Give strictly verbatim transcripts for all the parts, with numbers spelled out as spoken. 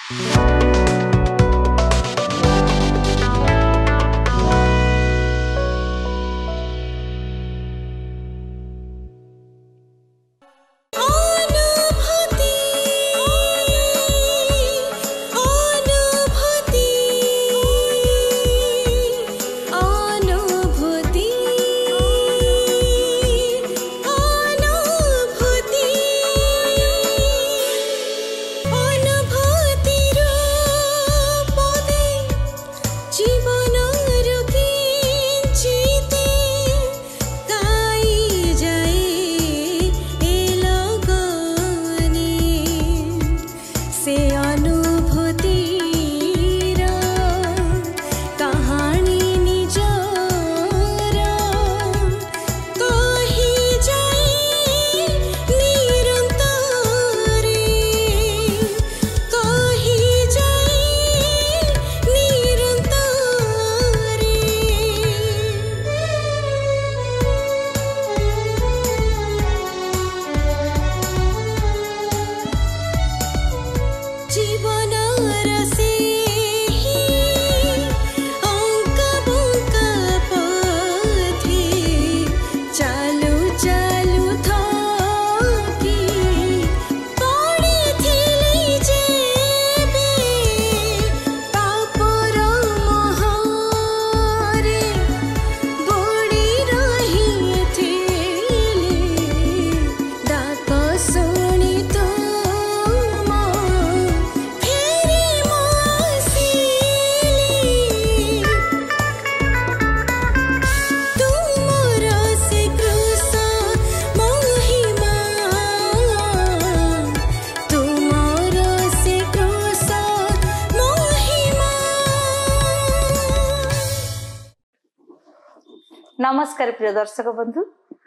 नमस्कार प्रिय दर्शक बंधु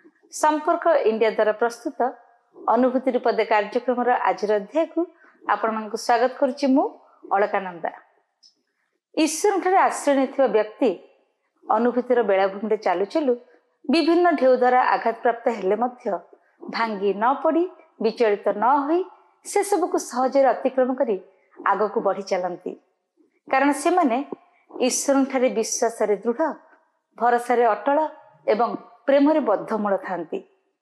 संपर्क इंडिया द्वारा प्रस्तुत अनुभूति पदे कार्यक्रम आज अध्याय को आपण स्वागत करुच्ची मु अलकानंदा। ईश्वर ठारे आश्रय नहीं व्यक्ति अनुभूतिर बेलाभूमि चालू चालू विभिन्न ढेउ द्वारा आघात प्राप्त हेले मध्य भांगी न पड़ी विचलित न होई से सब को सहजरे अतिक्रम करी आग को बढ़ी चलती कारण से माने ईश्वर ठारे विश्वास दृढ़ भरोसा अटल एवं प्रेम बद्धमूल थांती।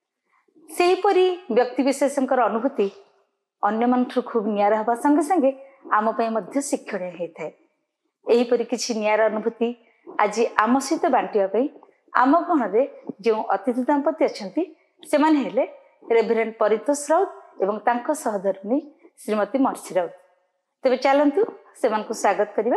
सेहीपरि व्यक्ति विशेषकर अनुभूति अन्य मानठु खूब नियारा हवा संगे संगे आम पई मध्य शिक्षणीय होता है। एहीपरि किछि नियारा अनुभूति आज आम सहित बांटिया पई आम गणरे जो अतिथि दंपति अछंती सेमाने हेले रेभरेंड परितोष राउत एवं तांको सहधर्मिणी श्रीमती मर्सी राउत। तेबे चलंतु सेमानकु स्वागत करिबा।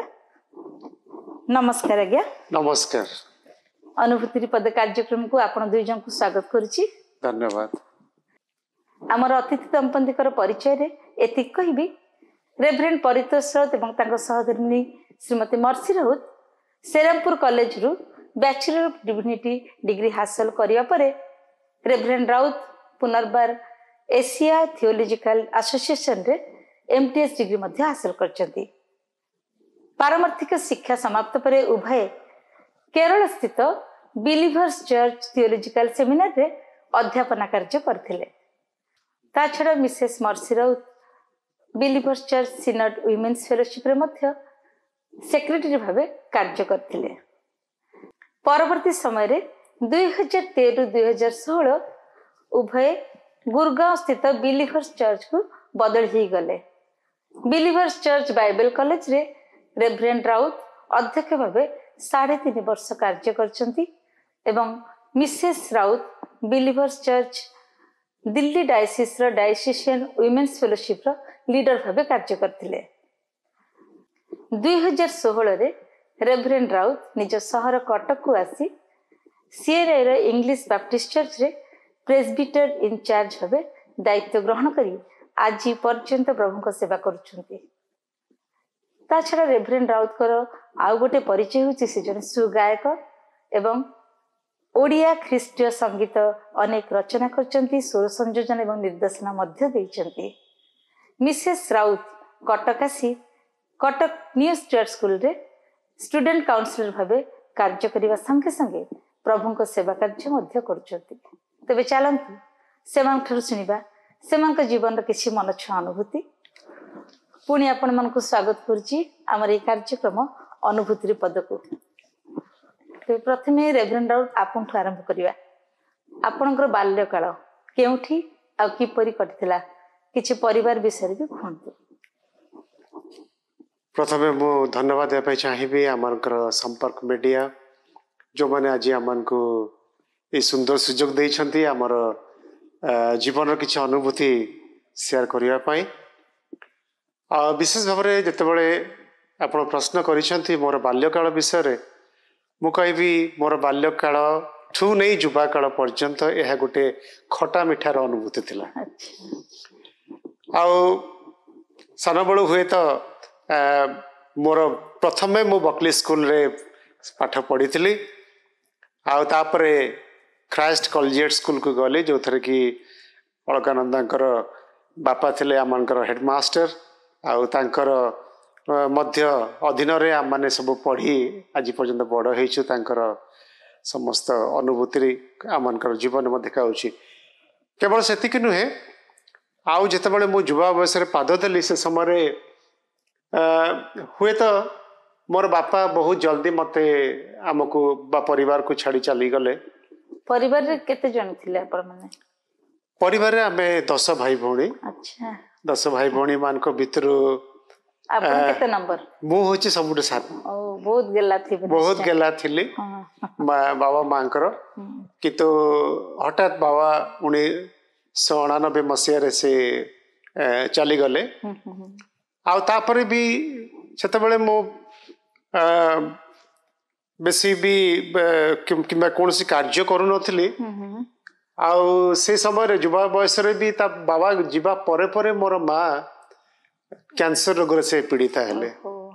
नमस्कार आज्ञा। नमस्कार। अनुभूति पद कार्यक्रम को आपण दुई जन को स्वागत करुच्ची। धन्यवाद। आमर अतिथि दंपतिकर परिचय रे एतिक कहिबी रेभरेंड परितोष राउत एवं तांको सहधर्मिणी श्रीमती मर्सी राउत सेरामपुर कॉलेज रु बैचलर ऑफ डिविनिटी डिग्री हासिल करिया परे रेभरेंड राउत पुनर्बार एशिया थियोलॉजिकल एसोसिएशन रे एमटीएस डिग्री मध्ये हासिल करचंती। पारमार्थिक शिक्षा समाप्त परे उभय केरल स्थित बिलीभर्स चर्च थियोलॉजिकल सेमिनार रे अध्यापना कार्य करथिले। ता छडा Mrs Mercy Raut believers church synod women's fellowship रे मध्य सेक्रेटरी भाबे कार्य करथिले। परवर्ती समय रे दुई हजार तेरह दुई हजार सोलह उभय गुरगांव स्थित बिलीभर्स चर्च को बदल ही गले। बिलीभर्स चर्च बाइबल कॉलेज रे रेभरेंड राउत अध्यक्ष भाबे साढ़े तीन वर्ष कार्य करचंती एवं Mrs Raut believers church Delhi diocese रो डायसिशियन वुमेन्स फेलोशिप रो लीडर भाबे कार्य करथिले। दुई हजार सोलह रे रेभरेंड राउत निज शहर कटक को आसी सीएनआई रो इंग्लिश बैप्टिस्ट चर्च रे प्रेस्बिटर इनचार्ज भाबे दायित्व ग्रहण करी आज पर्यंत प्रभु को सेवा करुछंती। ता छड़ा रेभरेंड राउत कर आउ गोटे परिचय होची से जने सुगायक एवं ओडिया ख्रीष्टीय संगीत अनेक रचना करचंती स्वर संयोजन एवं निर्देशना मध्य देइचंती। मिसेस राउत कटक आसी कटक न्यू स्टेट स्कूल रे स्टूडेंट काउंसिलर भाबे कार्य करिवा संगे संगे प्रभु को सेवा कार्य मध्य करचंती। तबे चलंतु सेमान ठरु सुनिबा सेमान जीवन रो किछि मनछुआ अनुभूति। पुणी आपण मानक स्वागत करुच्ची आमर ये कार्यक्रम अनुभूति पद को प्रथम रेभरेंड राउत आपन आरंभ करवा आपणकर बाल्यकाल केउठी आ किपरि कटिथिला किछि परिवार विषय भी कहंतु। प्रथमे मु धन्यवाद देबे चाहिबी आमरकर संपर्क मीडिया जो माने आज आमन को ए सुंदर सुजोग दैछंती आमर जीवन किछि अनुभूति शेयर करिया पई आ विशेष भाव में जितेबाला आप प्रश्न करिसेंती मोर बाल्यकाल विषय रे मु कहबी मोर बाल्यकाल ठू नहीं युवाकाल पर्यंत यह गोटे खटा मिठार अनुभूति थिला। आउ सान बड़ू हुए तो मोर प्रथमे मु बकली स्कूल रे पाठ पढ़ी थी आउ तापरे क्राइस्ट कॉलेजिएट स्कूल को गली जो थरे कि अलकानंदांकर बापा थिले आमनकर हेडमास्टर आउ तांकर मध्य अधीन रे आम माने सब पढ़ी आज पर्यंत बड़ होइछु तांकर समस्त अनुभूति आमनकर जीवन में देखाउछि। केवल सेतिक नुहे आउ जेतेबेले मु युवा बयस रे पाद देली से समय हुए तो मोर बापा बहुत जल्दी मते आमको बा परिवार को छाड़ी चली गले। परिवार रे केते जन थिले आपण माने? परिवार रे आमे दस भाई भौणी। अच्छा दस भाई भौणी मान को भितर आपण केते नंबर? मु होची सबुट सात। ओ बहुत गेला थी बहुत गेला थिली बाबा मांकर किंतु हठात बाबा उनी सौ मसीह रे से चली गले आउ तापरे भी सेतेबेले मो बेसी भी किंबा कोनसी कार्य करू नथली आउ से समय रे युवा बयस रे भी ता बाबा जीवा परे परे मोर माँ कैंसर रोग से पीड़ित हेले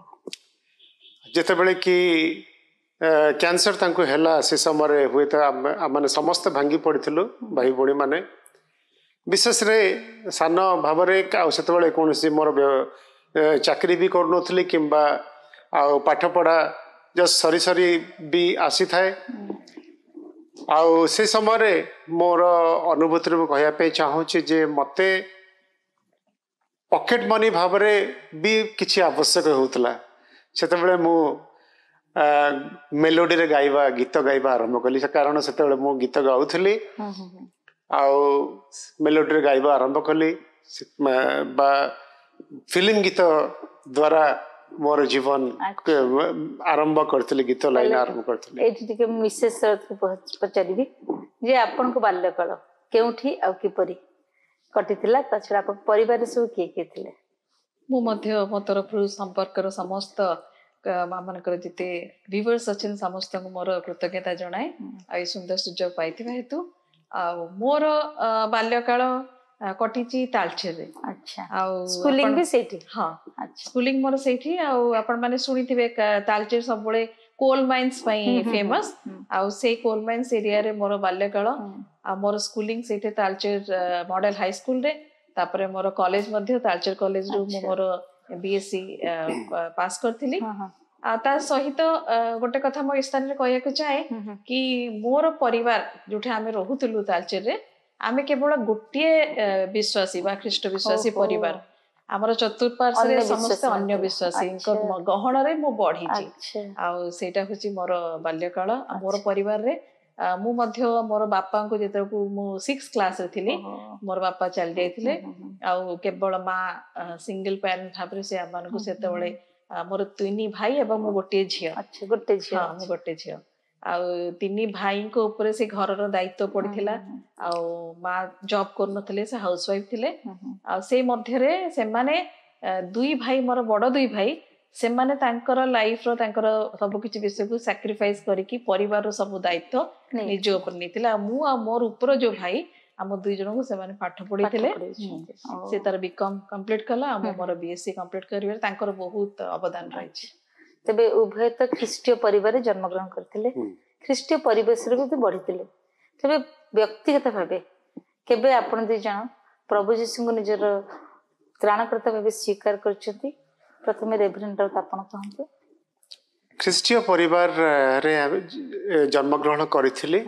जेतेबेले कि कैंसर तांको हैला से समय हुए तो आमने समस्त भांगी पड़िथिलु भाई भौणी माने विशेष रे सान भाव में आते कौन मोर चाकरी भी करनी किंबा आउ पाठ पढ़ा जस्ट सरी सरी भी आसी थाए आउ से समय मोर अनुभूति कहवाई चाहूँगी जे मते पॉकेट मनी भाव में भी किसी आवश्यक होता से मु मेलोडी रे गाइबा गीत गाइबा आरंभ कली कारण से मु गीत गाउथली आउ मेलोडी रे गाइबा आरंभ कली बा फिल्म गीत द्वारा मोर जीवन आरंभ करथली गीत लाइन आरंभ करथली। एठी टिके मिसेस को पचारिबी जे आपन को बाल्यकाल केउठी आ किपरि कटिथिला ता छडा आपन परिवार सब किए किए थिले? मु मध्य मो तरफ संपर्क समस्त मानकर जिते व्यूअर्स अच्छे समस्त को मोर कृतज्ञता जनाए आ सुंदर सुजोग पाइथिबा हेतु आ मोर बाल्यकाल कटिची तालचेर रे। अच्छा आ स्कूलिंग भी सेठी? हां अच्छा स्कूलिंग मोर सेठी आ आपण माने सुनिथिबे तालचेर सब बळे कोल माइंस पई फेमस आ से कोल माइंस एरिया रे मोर बाल्यकाल आ मोर स्कूलिंग सेठी तालचेर मॉडल हाई स्कूल रे तापरे मोर कॉलेज मध्य तालचेर कॉलेज रु मोर बीएससी पास करथिली आ ता सहित गोटे कथा मो स्थान रे कहया को चाहे कि मोर परिवार जोठे आमे रहुतलु तालचेर रे आमे केवल गोटिए विश्वासी बा ख्रीष्ट विश्वासी परिवार हमर चतुर्पार्श्व रे समस्त अन्य विश्वासी गहण रे मो बढ़ी छी आ सेटा होची मोर बाल्यकाल मोर परिवार रे मु मध्य मोर बापा को जेते को मु सिक्स क्लास रे थिली मोर बापा चल जाइथिले आ केवल माँ सिंगल पेरेंट भाबरे से आमान को सेते बळे मोर तीन भाई एवं मु गोटे झियो। अच्छा गोटे झियो? हां मु गोटे झियो आ तीन भाई को ऊपर से घर रो दायित्व पड़िथिला आ माँ जॉब कर नथले से हाउस वाइफ थिले आ से मध्य रे से माने दुई भाई मोर बड़ दुई भाई से माने तांकर लाइफ रो तांकर सब किछि विषय को सैक्रिफाइस करिकि परिवार रो सब दायित्व निज ऊपर नितिला मु आ मोर ऊपर जो भाई हम दुई जन को से माने पाठ पढिथिले से तार बीकॉम कंप्लीट कला हम मोर बीएससी कंप्लीट करिवे तांकर बहुत अवदान रहिछि। तबे उभय तो ख्रीष्टीय परिवार जन्म ग्रहण करथिले ख्रीष्टीय परिवेश रे भी बढ़िथिले तबे व्यक्तिगत भाबे केबे आपण दुई जन प्रभु यीशु को निजर त्राणकर्ता भाबे स्वीकार करछथि? प्रथमे रेभरेंड राउत आपण कहंतु। ख्रीष्टीय परिवार रे जन्म ग्रहण करिथिले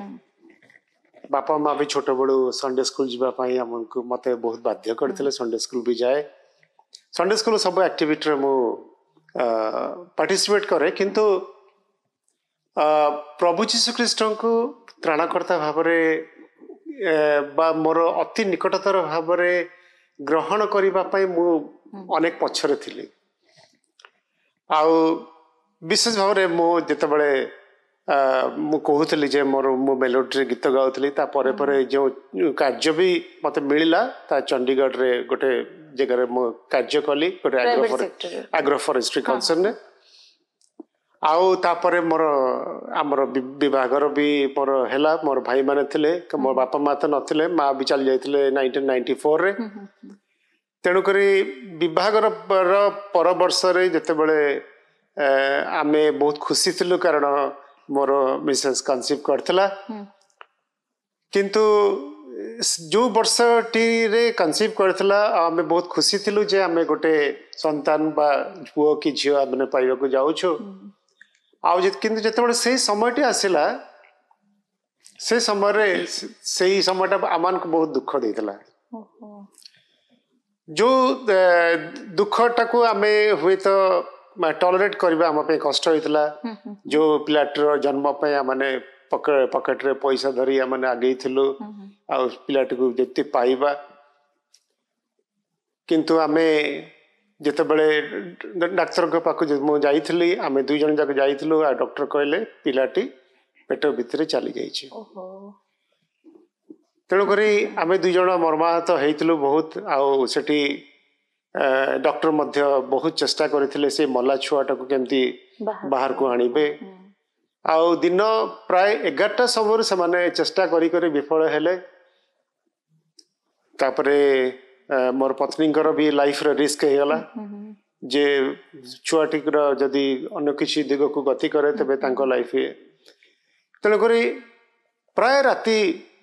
बापा माँ भी छोट बड़ू संडे स्कूल जीवा हमको मते बहुत बाध्य करथिले संडे स्कूल भी जाए संडे स्कूल सब एक्टिविटी मु पार्टिसिपेट करे किंतु प्रभु जीशु ख्रीष्ट को त्राणकर्ता भाव बा मोर अति निकटतर भाव ग्रहण करने मु अनेक पछरे थिली आउ विशेष भाव में मु जितेबाला मु कहूली जे मोर मु मेलोडी गीत गाउली तापर पर जो कार्य भी मत मिलला ता चंडीगढ़ रे गोटे जगह मु कार्य कली गोटे एग्रो एग्रो फॉरेस्ट्री कंसर्न आउ तापर मोर आमर विभागर भी मोर हैला मोर भाई माने थिले मोर बापा माँ तो नथिले माँ भी चली जाइथिले नाइंटीन नाइंटी फोर रे तेणु करी विभागर पर वर्ष रे जते बळे आमे बहुत खुशी थिलु कारण मोर मिसेस कंसीव करथिला किंतु जो वर्ष टी रे कंसीव करथिला आमे बहुत खुशी थिलु जे आमे गोटे संतान बा पुओ की झियो आमे पाइबा को जाउछु आउ जे किंतु जते बळे से समयटी आसिला से समय रे सेही समयटा आमान को बहुत दुख देथिला जो दुखटा को आमे हुए तो टॉलरेट करबा हम पे कष्ट होइतला जो पिलाटर जन्म पे माने पॉकेट पॉकेट रे पैसा धरी माने आगे थिलु आ पिलाट को जति पाइबा किंतु आमे जते बळे डाक्टर के पाक मु जाइथिली आमे दुई जन जाक जाइथिलु आ डॉक्टर कहले पिलाटी पेट भीतर चली जाइछि ओहो तेणु करी आमे दुई जन मर्माहत हेइथिलु बहुत आ सेठी डॉक्टर मध्य बहुत चेष्टा करथिले से मल्ला छुआटा को केमती बाहर को आनिबे आउ दिन प्राय एगारटा समय से माने चेष्टा करी करी विफल हेले तापरे मोर पत्नीकर भी लाइफ रे रिस्क हे गला जे छुआटी जदि अन्य किसी दिग को गति करे तबे तांको लाइफ तेणु करी प्राय राति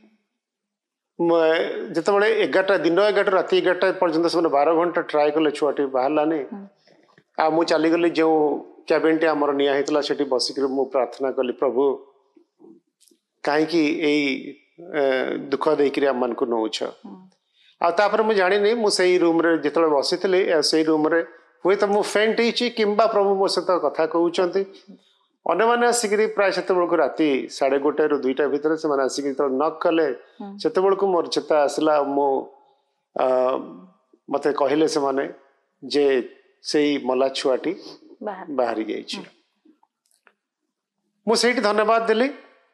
जिते बड़े एगारटा दिन एगारटा राति एगारटा पर्यंत से बारह घंटा ट्राए कले छुआटी बाहरलानी आ मु चली गली जो कैबिन टे आमर निया हेतला सेठी बसिक मु प्रार्थना कली प्रभु काहेकि एई दुख देकरी आमन को नौछ आ तापर मु जानि नै मु सेही रूम रे जितले बसितले सेही रूम रे हुए तो मु फेंट हिची किंबा प्रभु मो सहित कथा कहउचंती अन्य मैंने आसिक प्राय से राति साढ़े गोटे रु दुईटा भितर से आसिक नक कले से मोर चेता आसला मो मत कहले से माने जे से मला छुआटी बाहरी जाइछि मु सेठी धन्यवाद देली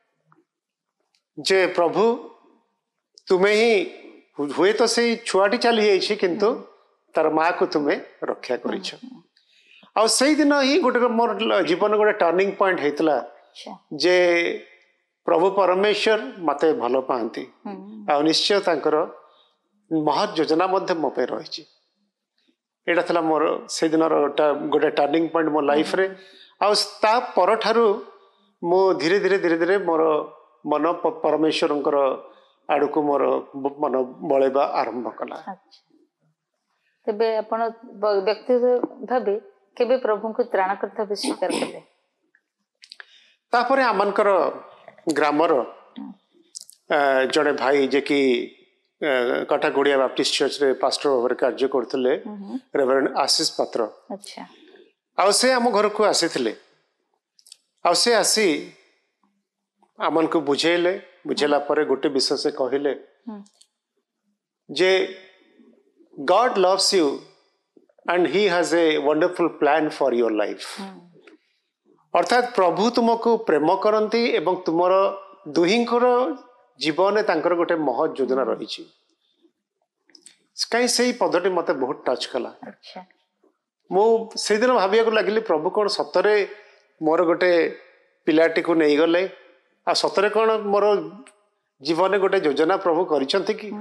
जे प्रभु तुम्हें ही हुए तो से छुआटी चली जाइछि किंतु तार माँ को तुम्हें रक्षा करिछ आ से दिन ही गोटे मोर जीवन गोटे टर्निंग पॉइंट होता जे प्रभु परमेश्वर मते भल पाती आ निश्चय तांकर महत योजना मध्य मो पे रही एटा मोर से दिन गोटे टर्निंग पॉइंट मो लाइफ रे आ पर ठारू मो धीरे धीरे धीरे धीरे मोर मन परमेश्वर आड़ को मोर मन बड़ेबा आरंभ कला तबे आपण व्यक्तिगत भाबे केबे प्रभु को त्राण करता भी स्वीकार कले तापरे आमनकर ग्रामर जड़े भाई जे कि कटागुड़िया बैप्टिस्ट चर्च रे पास्टर भाव कार्य करथिले रेवरेंड आशीष पात्र अच्छा आ से आम घर को आसीथिले आ से आसी आमन को बुझेले बुझेला परे गोटे विषय से कहिले जे God loves you and he has a wonderful plan for your life अर्थात प्रभु तुमको प्रेम करती एवं तुमर दुहींकर जीवन तांकर गोटे महत योजना रही कहीं से पदटी मत बहुत टच कला मु से दिन भाविया लगिली प्रभु कौन सतरे मोर गोटे पिलाटी को नहीं गले आ सतरे कौन मोर जीवन गोटे योजना प्रभु करिसंती कि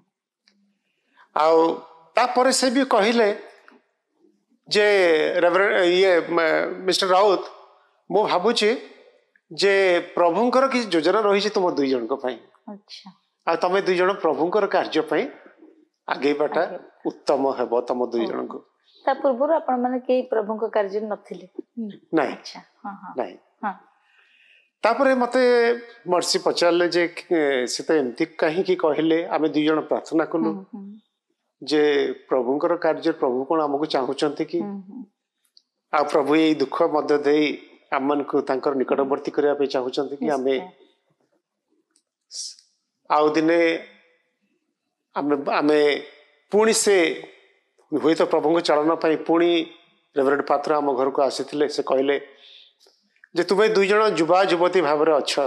आउ तापर से भी कहले जे ये मिस्टर राउत मु भावुची जे प्रभुंकर कि योजना रही तुम दुई जन अच्छा आ तमे दुई जन प्रभुंकर कार्य पई आगे बाटा उत्तम हेबो तम दुई जन को ता पूर्व आपण माने के प्रभुंक कार्य नथिले नहीं अच्छा हां हां नहीं हां तापरे मते मर्सी पचारले जे से तो एमती कहीं की कहले आमे दुई जन प्रार्थना कलु जे प्रभुंकर कार्य प्रभु कौन आमको चाहूचंती कि आ प्रभु ये दुख मध्य दे आमन को तांकर निकटवर्ती करबा पे चाहूचंती कि आमे आउ दिने आमे आमे पुणी से हुई तो प्रभु चलन पाई पुणी रेवरेंड पात्र आम घर को आसी से कहले जे तुम्हें दुई जन युवा युवती भाव अच्छ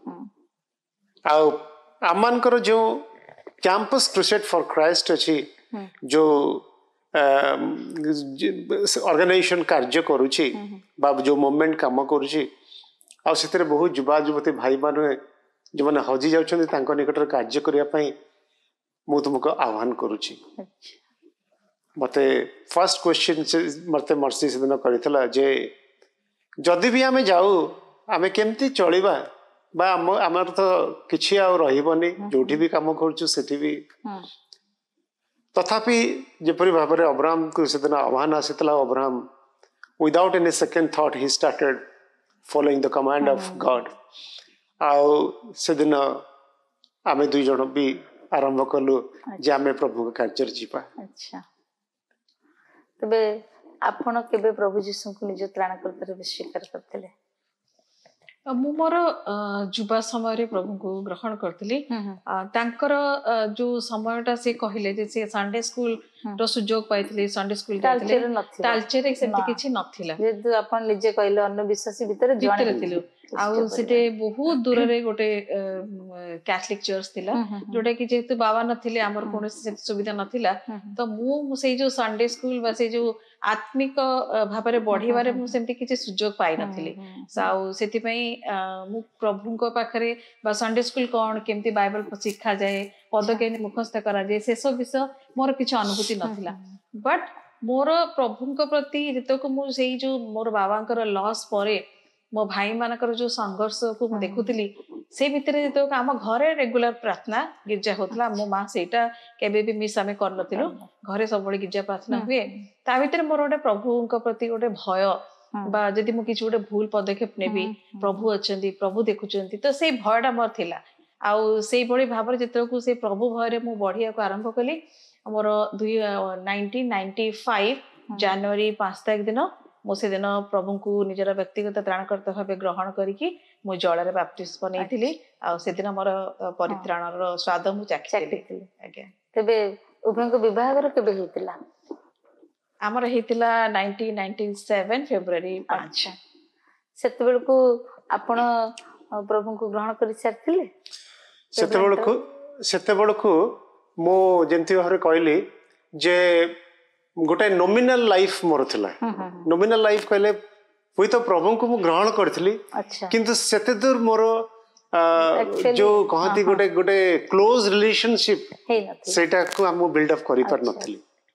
आमर जो कैंपस क्रुसेड फॉर क्राइस्ट अच्छी जो ऑर्गेनाइजेशन कार्य करुची बा जो मूवमेंट काम करुची आ से बहुत युवा युवती भाई माने जो मैंने हजि जाऊँ निकट कार्य करने मु तुमको आह्वान करुची मते फर्स्ट क्वेश्चन से मते मर्सी से दिन करथिला जे जदि भी आमे जाऊ आमे केमती चलिबा बा आम आमर तो किछि आ रहिबनी जोठी भी काम करछु सेठी भी तथापि जेपरि भाबरे अब्राहम को से दिन आह्वान आसितला Abraham without any second thought he started following the command of God आउ से दिन आमे दुई जण भी आरंभ कलु जे आमे प्रभु के कार्य जीवा। अच्छा तबे आपण केबे प्रभु जीशु को निज त्राणकर्ता रे स्वीकार करथिले? मु मोर युवा समय प्रभु को ग्रहण करथिली तांकर जो समयटा से कहले जे से संडे स्कूल रो सुजोग पाइथिले संडे स्कूल जाइथिले तालचेर सेमति किछि नथिला जे आपण निजे कहले अन्य विश्वासी भीतर जणे थिलु आउ सेटे बहुत दूर रे गोटे कैथोलिक चर्च थिला जोटा कि जेतु बाबा नथिले हमर कोनोसी सुविधा नथिला तो मु सेई जो संडे स्कूल बा से जो आत्मिक भाबरे बढ़िबारे मु सेमति किछि सुजोग पाइ नथिले साउ सेति पई मु प्रभु को पाखरे बा संडे स्कूल कोन केमति बाइबल शिक्षा जाए पद के मुखस्थ करा जाए से सब विषय मोर किछि अनुभूति नथिला बट मोर प्रभु को प्रति जतको मु सेई जो मोर बाबांकर लॉस परे मो भाई मानकर जो संघर्ष को मु देखुतली से भितरे तो आम घरे रेगुलर प्रार्थना गिरजा होतला मो मां सेटा केबे भी मिस आमे कर नथिलु घरे सब बळे गिरजा प्रार्थना हुए ता भितरे मोर गोटे प्रभु को प्रति गोटे भय बा जदि मु किछु गोटे भूल पदक्षेप नेबी प्रभु अछंती प्रभु देखुचंती तो से भयटा मोर थिला आउ से बळी भाबरे जतरो को से प्रभु भय रे मु बढ़िया को आरंभ कली मोर नाइनटीन नाइंटी फाइव जनवरी पाँच तारिख दिन मो से दिन प्रभु को निजर व्यक्तिगत त्राणकर्ता भाव ग्रहण करिकी मु जल बाप्तिस्म नेइथिली आ से दिन मोर परित्राणर स्वाद मु चाखिथिली। आज्ञा तबे उभय को विवाहर केबे हेतिला? हमर हेतिला नाइनटीन नाइंटी सेवन फेब्रुअरी पाँच। सेते बेल को आपण प्रभु को ग्रहण करि सारथिले? सेते बेल को सेते बेल को मो जेंति भारे कहली जे गोटे नॉमिनल लाइफ मोर थिला नॉमिनल लाइफ कहले हुई तो प्रभु को मु ग्रहण करथिली किंतु सेते दूर मोर जो कहती गोटे गोटे क्लोज रिलेशनशिप सेटा को हम बिल्ड अप करि पर नथिली।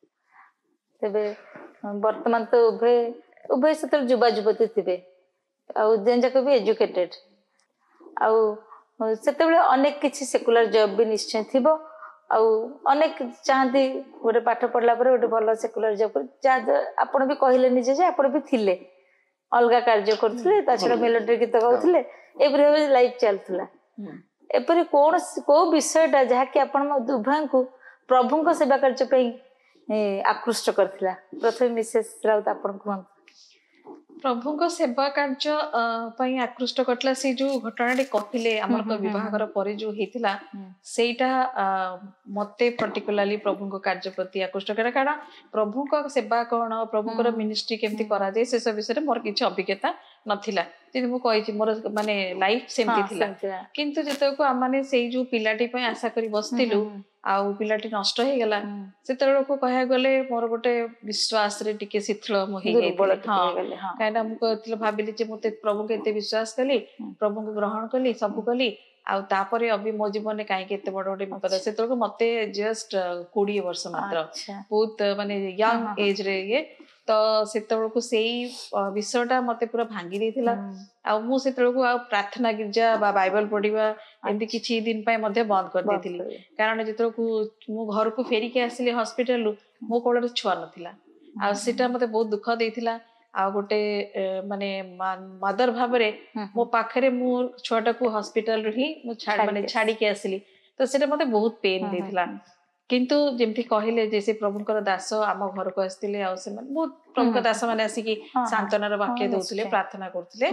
तबे वर्तमान तो उभय उभय सेते युवा युवती थिबे आ जेंजा को भी एजुकेटेड आ सेते बेले अनेक किछि सेकुलर जॉब भी निश्चय थिबो आउ अनेक चाहती गोटे पाठ पढ़ला पर गोटे भल सेकुलर जॉब आपण भी कहले निजे जे आपण भी थिले अलगा कार्य करथिले ता छडा मेलोडी गीत गाउथिले एपरि लाइफ चलथला एपरि कोन को विषयटा जहा कि आपण दुभा को प्रभु को सेवा कार्य पे आकृष्ट करथिला प्रथम मिसेस राउत आपण को प्रभु को सेवा कार्य पई आकृष्ट करतला से जो घटनाटी कहले हमर को विवाहर परे जो हेतिला सेटा मते पर्टिकुलरली प्रभु को कार्य प्रति आकृष्ट करा कारण प्रभु को सेवा कोन प्रभु को मिनिस्ट्री केमती करा जाय से सब विषय मोर किछ अभिज्ञता नथिला जे मु कहि मोर माने लाइफ सेमती थिला किंतु जतो को हम माने सेई जो पिलाटी पई आशा करी बसतिलु आउ पिलाटी नष्ट हे गेला सेतरो को कहया गले मोर गोटे विश्वास रे टिके शिथिल मो हे गेले हां काइना मु कहतिल भाबिली जे मते प्रभु के एते विश्वास कली प्रभु को ग्रहण कली सब कली आउ तापरे अभी मो जीवन में काहे केते बड़ बड़ विपद सेतरो को मते जस्ट बीस वर्ष मात्र बहुत माने यंग एज रे ये तो सेतरो को सेई विषयटा मते पूरा भांगी देथिला आ मु सेतरो को आ प्रार्थना गिरजा बा बाइबल पढिबा एंती किछि दिन पय मध्ये बंद कर देथिली कारण जेतरो को मु घर को फेरी के आसिले हॉस्पिटल मो कोळर छुआ नथिला आ सेटा मते बहुत दुख देथिला आ गोटे माने मदर भाबरे मो पाखरे मु छोटा को हॉस्पिटल री मु छाड़ माने छाड़ी के आसिली तो सेटा मते बहुत पेन देथिला किंतु जेमती कहले जे से प्रभुंकर दास आम घर को आसते आ बहुत प्रभुंकर दास मैंने आसिकी सांत्वनार वाक्य दौले प्रार्थना करते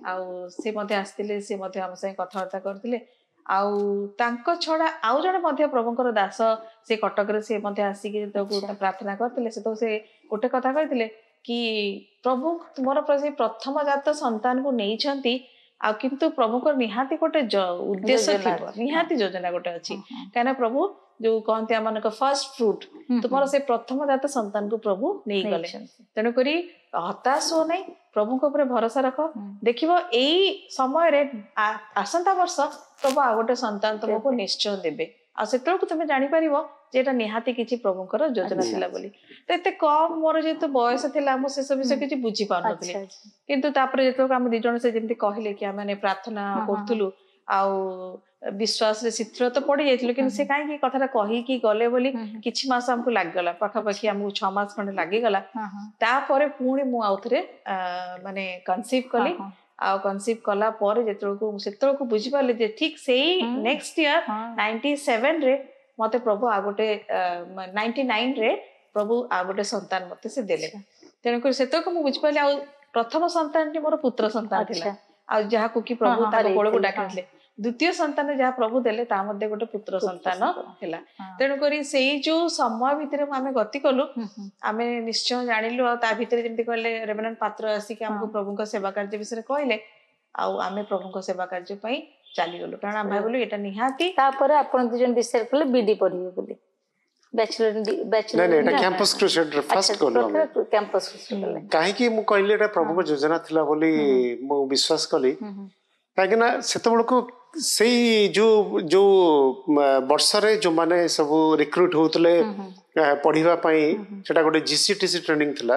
आसते सी आम संगे कथबार्ता करते आउ तांको छड़ा आउ जड़े मध्य प्रभुंकर दास से कटक रे से मध्य आसिकी प्रार्थना करते से तो से गोटे कथा कहते कि प्रभु तुमर प्रथम जात संतान को नहीं छंती आ किंतु प्रभु को निहाती गोटे उद्देश्य थिबो निहाती योजना गोटे अछि काना प्रभु जो कहते आम फर्स्ट फ्रूट तुम से प्रथम जात संतान को प्रभु नहीं गले तेणुक हताश हो नहीं प्रभु को ऊपर भरोसा रख देख यही समय आसंता वर्ष प्रभु आ गोटे संतान तुमको निश्चय देवे आ से तुम जापर जेटा निहाती किसी प्रभुंकर योजना थिला बोली तो एते कम मोर जेतो बयस थिला मो से सब विषय किछि बुझी पार नथिले किंतु तापर जेतो हम दि जण से जेंति कहले कि आमे प्रार्थना करथुलु आ विश्वास रे चित्र तो पड़ी जाइथिलो किंतु से काहे की कथाटा कहि की गले बोली किछि मास हमको लाग गला पाखा पाखी हमको छह मास खंड लागि गला तापर पुणी मु आउथरे माने कन्सीव कली आ कन्सीव कला पर जेतो को सेतो को बुझी पाले जे ठीक सेही नेक्स्ट ईयर नाइंटी सेवन रे मते प्रभु आ गोटे नाइंटी नाइन रे प्रभु आ गोटे संतान मते से देले तेणुक से तो मुझे बुझिपाली आ प्रथम संतान मोर पुत्र संतान थिला आ जहा को कि प्रभु ता कोळ को डाकिले द्वितीय संतान जहा प्रभु देले ता मध्ये गोटे पुत्र संतान थिला तेणुक सेही जो समय भितरे आमे गति कलु आमे निश्चय जानिलु आ ता भितरे जेमति कहले रेवरेंड पात्र आसी कि हमको प्रभु को सेवा कार्य विषय कहले आ आमे प्रभु को सेवा कार्य पई चली गलु कारण आमे बोलु एटा निहाती तापर आपण दुजन डिसाइड करले बीडी पढिबे बोली बैचलर बैचलर नहीं नहीं कैंपस क्रुसेड फर्स्ट कोलो कैंपस क्रुसेड काहे कि मु कहले एटा प्रभु को योजना थिला बोली मु विश्वास कली काहे कि ना सेतबळ को सेही जो जो वर्ष रे जो माने सब रिक्रूट होतले पढिबा पई सेटा गोटे जीसीटीसी ट्रेनिंग थिला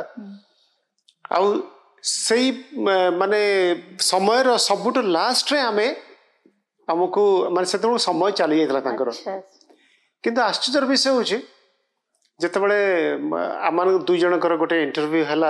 आ सेही माने समय रो सबुट लास्ट रे आमे हमको माने सेतबळ समय चली जायतला तांकर किंतु आश्चर्य विषय होची जेतबळे आमान दुई जनकर गोटे इंटरव्यू हला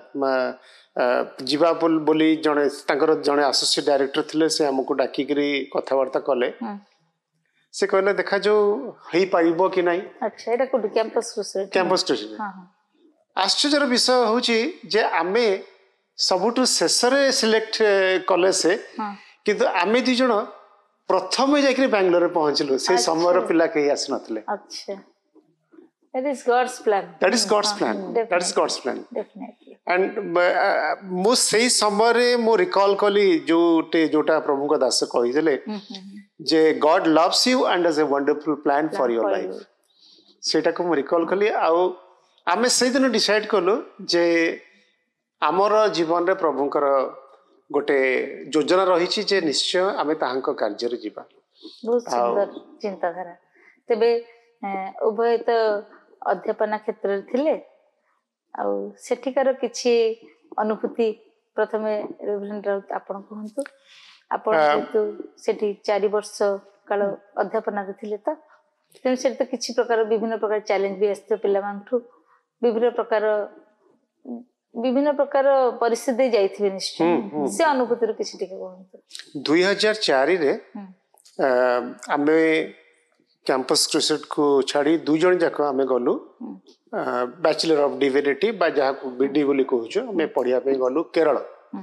जीवा बोली जने तांकर जने एसोसिएट डायरेक्टर थिले से हमको डाकी करी कथावार्ता कले से कहले देखा जो हई पाइबो कि नाही अच्छा एटा को कैंपस क्रुसेड कैंपस क्रुसेड हां आश्चर्य विषय होची जे आमे सबुटु शेषरे सिलेक्ट कले से किंतु आमे दुई जण प्रथम जाकरी बेंगलोर पहुंचलु से समर पिला कहीं आसी नथले अच्छा that is god's plan that is god's plan that is god's plan definitely and मो सेही समय रे मो रिकॉल कली जोटे जोटा प्रभु को दास कहि देले जे God loves you and has a wonderful plan for your life सेटा को मो रिकॉल कली आ आमे सेही दिन डिसाइड करलो जे हमर जीवन रे प्रभुकर गोटे योजना रही जे निश्चय आमे ताहांको कार्य रे जीवा बहुत सुंदर चिंताधारा तेबे उभय तो अध्यापना क्षेत्र रे थिले आ सेठिकार किछि अनुभूति प्रथमे रेवरेंड राउत आपण कहंतु आपण जेतु सेठी चार वर्ष काल अध्यापना रे थिले त तेन से तो किछि प्रकार विभिन्न प्रकार चैलेंज भी आस्ते पिला मानठु विभिन्न प्रकार विभिन्न प्रकार परिस्थिति जाइथिबे निश्चय से अनुभूति रो किछि टिके कहंतु दो हज़ार चार रे आमे कैंपस क्रुसेड को छाड़ी दु जण जाक आमे गलु बैचलर ऑफ डिविनिटी बा जहा को बीडी बोली कहउछ आमे पढिया पे गलु केरल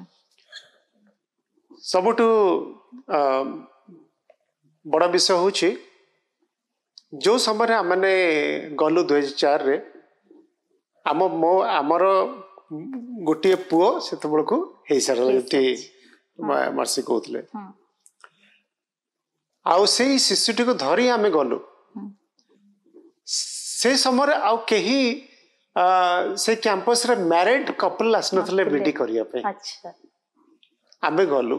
सबटु बड़ा विषय होछि जो समय आमने गलु दो हज़ार चार रे आम मो आमर गोटे पुओ से को हे सारे मर्सी कहते आउ से शिशुटी को धरी आमे गलु से समय आउ कहीं से कैंपस रे मैरिड कपल आसनथले बीडी करिया पे अच्छा आमे गलु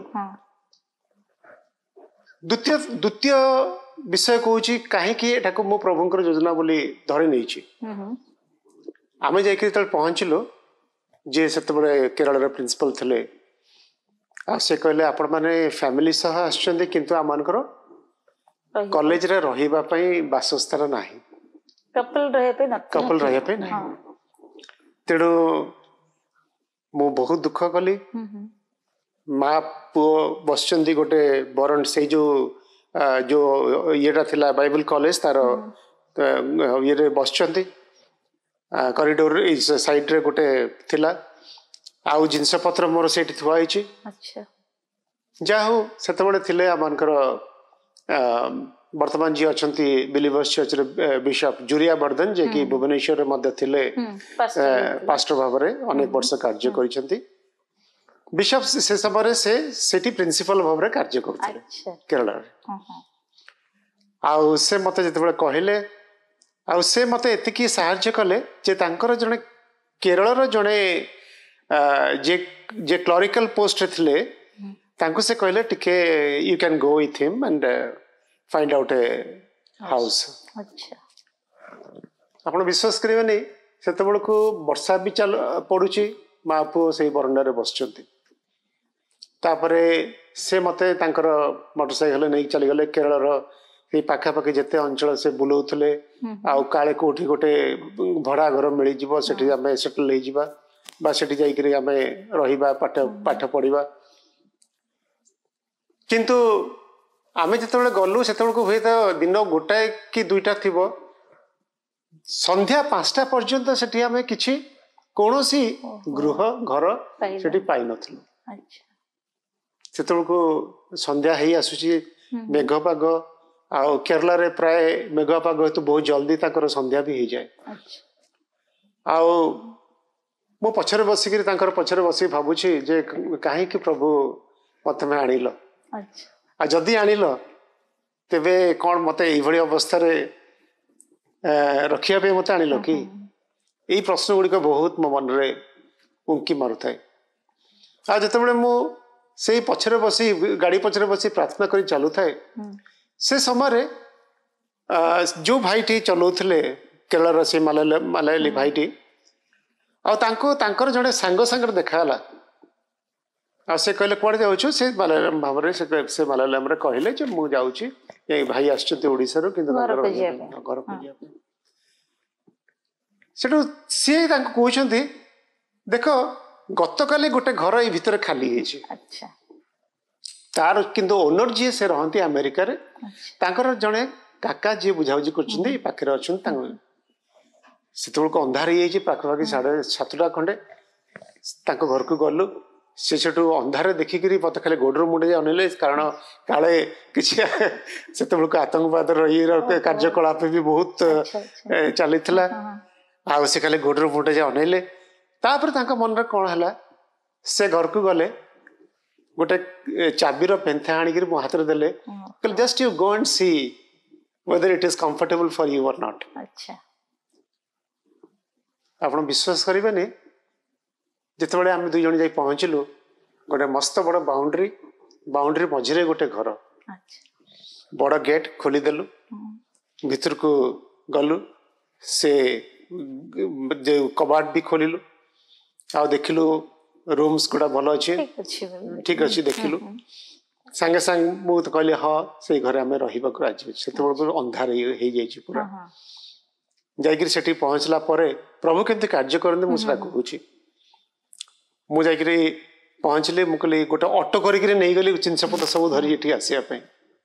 द्वितीय द्वितीय विषय कहूची काहे कि एटा को मो प्रभुंकर योजना बोली धरी नै छी आमे जाय के तल पहुंचलो जे सेतबे केरल रे प्रिंसिपल थले आ से कहले आपण माने फैमिली सह आछंदे किंतु आमानकर कॉलेज रे रहिबा पई वासस्थान नाही कपल रहे पे न कपल रहे पे नाही तेडो मो बहुत दुख कली माँ पु बसचंदी गोटे बरन से जो जो येटा थिला बाइबल कॉलेज तार ये बसचंती कॉरिडोर साइड रे गोटे थिला आउ जिनस पत्र मोर से थुआई अच्छा जा हो सेतबेले थिले आमनकर वर्तमान जी अछंती बिलीवर्स चर्च रे बिशप जुरिया वर्धन जे कि भुवनेश्वर रे मध्य थिले पास्टर भाबरे अनेक वर्ष कार्य करिसंती बिशप से समय से सेठी प्रिंसिपल भाबरे कार्य करथले केरला रे आउ से मते जतबेले कहले आउ से मते एतिकी सहाय्य कले जे तांकर जने केरल रो जने जे जे क्लरिकल पोस्ट थिले तांको से कहले टिके you can go with him and find out a house अच्छा आपण विश्वास करिवे नै सेते बेल को वर्षा भी चल पडुची मां पु से बरंडा रे बसचंती तापरे से मते तांकर मोटरसाइकल नै चली गले केरल रो ए पाखा पाखी जते अंचल से बुलाउथले आ काळे कोठी गोटे भड़ा घर मिली जीवो सेठी हमें सेटल ले जीवा बा सेठी जाई करी हमें रहिबा पाठ पाठ पढिबा किंतु आमे जतबेले गलु सेतबेले को हुए त दिन गोटाए कि दुईटा थिबो संध्या पांचटा पर्यंत सेठी हमें किछि कोनोसी गृह घर सेठी पाई नथलु अच्छा सेतबेले को संध्या हेई आसुची मेघ पाग आ केरला रे प्राय मेघ पाग हेतु बहुत जल्दी ताकर संध्या भी हो जाए अच्छा आ मो पछरे बसिकिरी तांकर पछरे बसी भाबुछि जे काहे कि प्रभु मते में आनिलो अच्छा आ जदी आनिलो तेबे कोन मते एई भली अवस्था रे रखिया पे मते आनिलो कि एई प्रश्न गुडी को बहुत मो मन रे उंकी मारुथाय आ जतबेले मो सेई पछरे बसी गाड़ी पछरे बसी प्रार्थना करी चालू थाए से समय जो भाईटी चलाउले केरल से मलयाली भाईटी आंको जड़े सांग सांग देखाला आ से कहले कौन जाऊँ से मलयालम भाव से से मलयालम कहले जो मुझे जाऊँगी ये भाई आसोड़शा घर से सी कहते देख गत काली गोटे घर ये भितर खाली अच्छा तार किंतु ओनर जी से रहती अमेरिका रे तांकर जड़े काका जी बुझाबुझी कर पाखे अच्छा से अंधार ही पाखापाखि साढ़े सातटा खंडे घर को गलु से सेठू अंधार देखिक मत खाली गोडर मुंडे अनैले कारण काले किसी से आतंकवाद कार्यकलाप भी बहुत चली आ से खाली गोडर मुंडे अनैले मन कौन है से घर को गले गोटे चाबीर पेंथा आनिक मो हाथ में देले कहले just you go and see whether it is comfortable for you or not अच्छा आपण विश्वास करेंगे जिते आम दुई जन जाई पहुँचलु गोटे मस्त बड़ बाउंड्री बाउंड्री मझिरे गोटे घर अच्छा बड़ गेट खोलीदेलु भीतर को गलु से जो कबाट भी खोलिलु आ देखिलु रूम्स गुड़ा भल अच्छे ठीक अच्छे देखिलु सांगे सांग मुझे कहली हाँ से घर आम रही राजी से अंधार हो जाए पूरा जाकि सेठी पहुँचला प्रभु केमती कार्य करते मुझे कहूँ मुझे पहुँचली मुझे कहली गोटे ऑटो करके नहीं गली जिनपत सब धरी ये आसवाई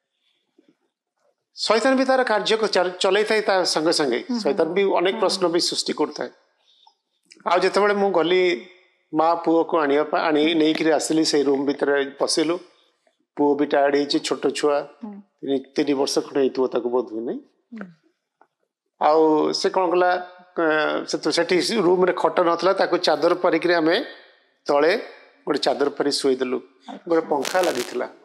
शैतान भी तार कार्य चल संगे संगे शैतान भी अनेक प्रश्न भी सृष्टि करता है आते मुझे गली माँ पुओ को आनी नहीं आसली से रूम भीतर पशिलु पुओ भी टायर्ड हो छोट छुआ तीन वर्ष खंडे होता बोध हुए नहीं आउ से कौन कला से रूम रे खट नाला चादर पारिक आम तले गोटे चादर पारि शुईदेलु गोटे पंखा लगी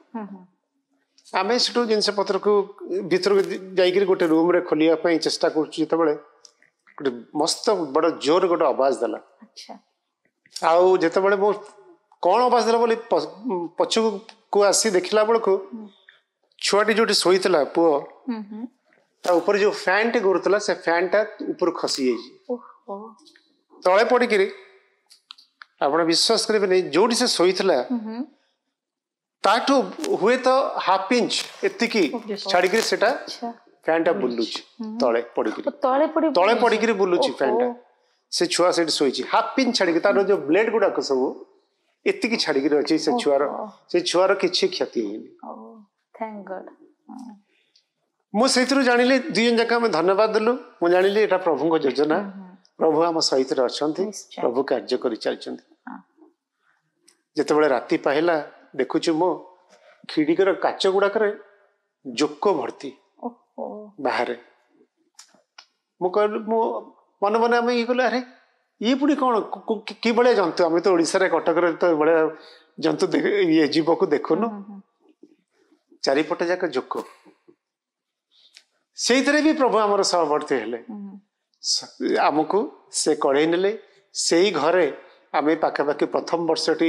आम से जिनस पत्र को भीतर जाकर गोटे रूम रे खोलिया चेष्टा कर गोटे मस्त बड़ जोर गोटे आवाज देला अच्छा आउ जिते बड़े मो कौन आवाज देला बोली पछक को आसी देखला बेलू छुआटी जो शोला पुओ ता ऊपर जो फैन टे घुरुला से फैन टा ऊपर खसी तले पड़िक आप विश्वास करेंगे जो से शोला ताठू हुए तो हाफ इंच एतिकी छाड़ी सेटा फैन टा बुलू तले पड़िक तले पड़िक बुलूची फैन टा से छुआ से शोची हाफ इंच छाड़ी तार जो ब्लेड गुड़ाक सब एतिकी छाड़ी अच्छी से छुआर से छुआर किसी क्षति ମୁଁ ସେଇଥିରୁ ଜାଣିଲି ଦୁଇ ଜଣ ଯାକ ଆମେ ଧନ୍ୟବାଦ ଦେଲୁ। ମୁଁ ଜାଣିଲି ଏଇଟା ପ୍ରଭୁଙ୍କ ଯୋଜନା, ପ୍ରଭୁ ଆମ ସହିତ ଅଛନ୍ତି, ନିଶ୍ଚୟ। ପ୍ରଭୁ କାର୍ଯ୍ୟ କରି ଚାଲିଛନ୍ତି। ହଁ। ଯେତେବେଳେ ରାତି ପାହିଲା ଦେଖୁଛୁ ମୁଁ ଖିଡ଼ିକିର କାଚ ଗୁଡାକରେ ଜୋକ ଭର୍ତ୍ତି ଓହୋ। ବାହାରେ। ମୁଁ କହିଲି ମୁଁ ମନେ ମନେ ଆମେ ଇଏ କଲେ ଆରେ ଇଏ ପୁଣି କ'ଣ କିଭଳିଆ ଜନ୍ତୁ, ଆମେ ତ ଓଡ଼ିଶାରେ କଟକରେ ତ ଏଭଳିଆ ଜନ୍ତୁ ଇଏ ଜୀବକୁ ଦେଖୁନୁ। ଚାରିପଟେ ଯାକ ଜୋକ, ସେଇଥିରେ ବି ପ୍ରଭୁ ଆମର ସହବର୍ତ୍ତୀ ହେଲେ। ଆମକୁ ସେ କଢ଼େଇ ନେଲେ। ସେଇ ଘରେ ଆମେ ପାଖାପାଖି ପ୍ରଥମ ବର୍ଷଟି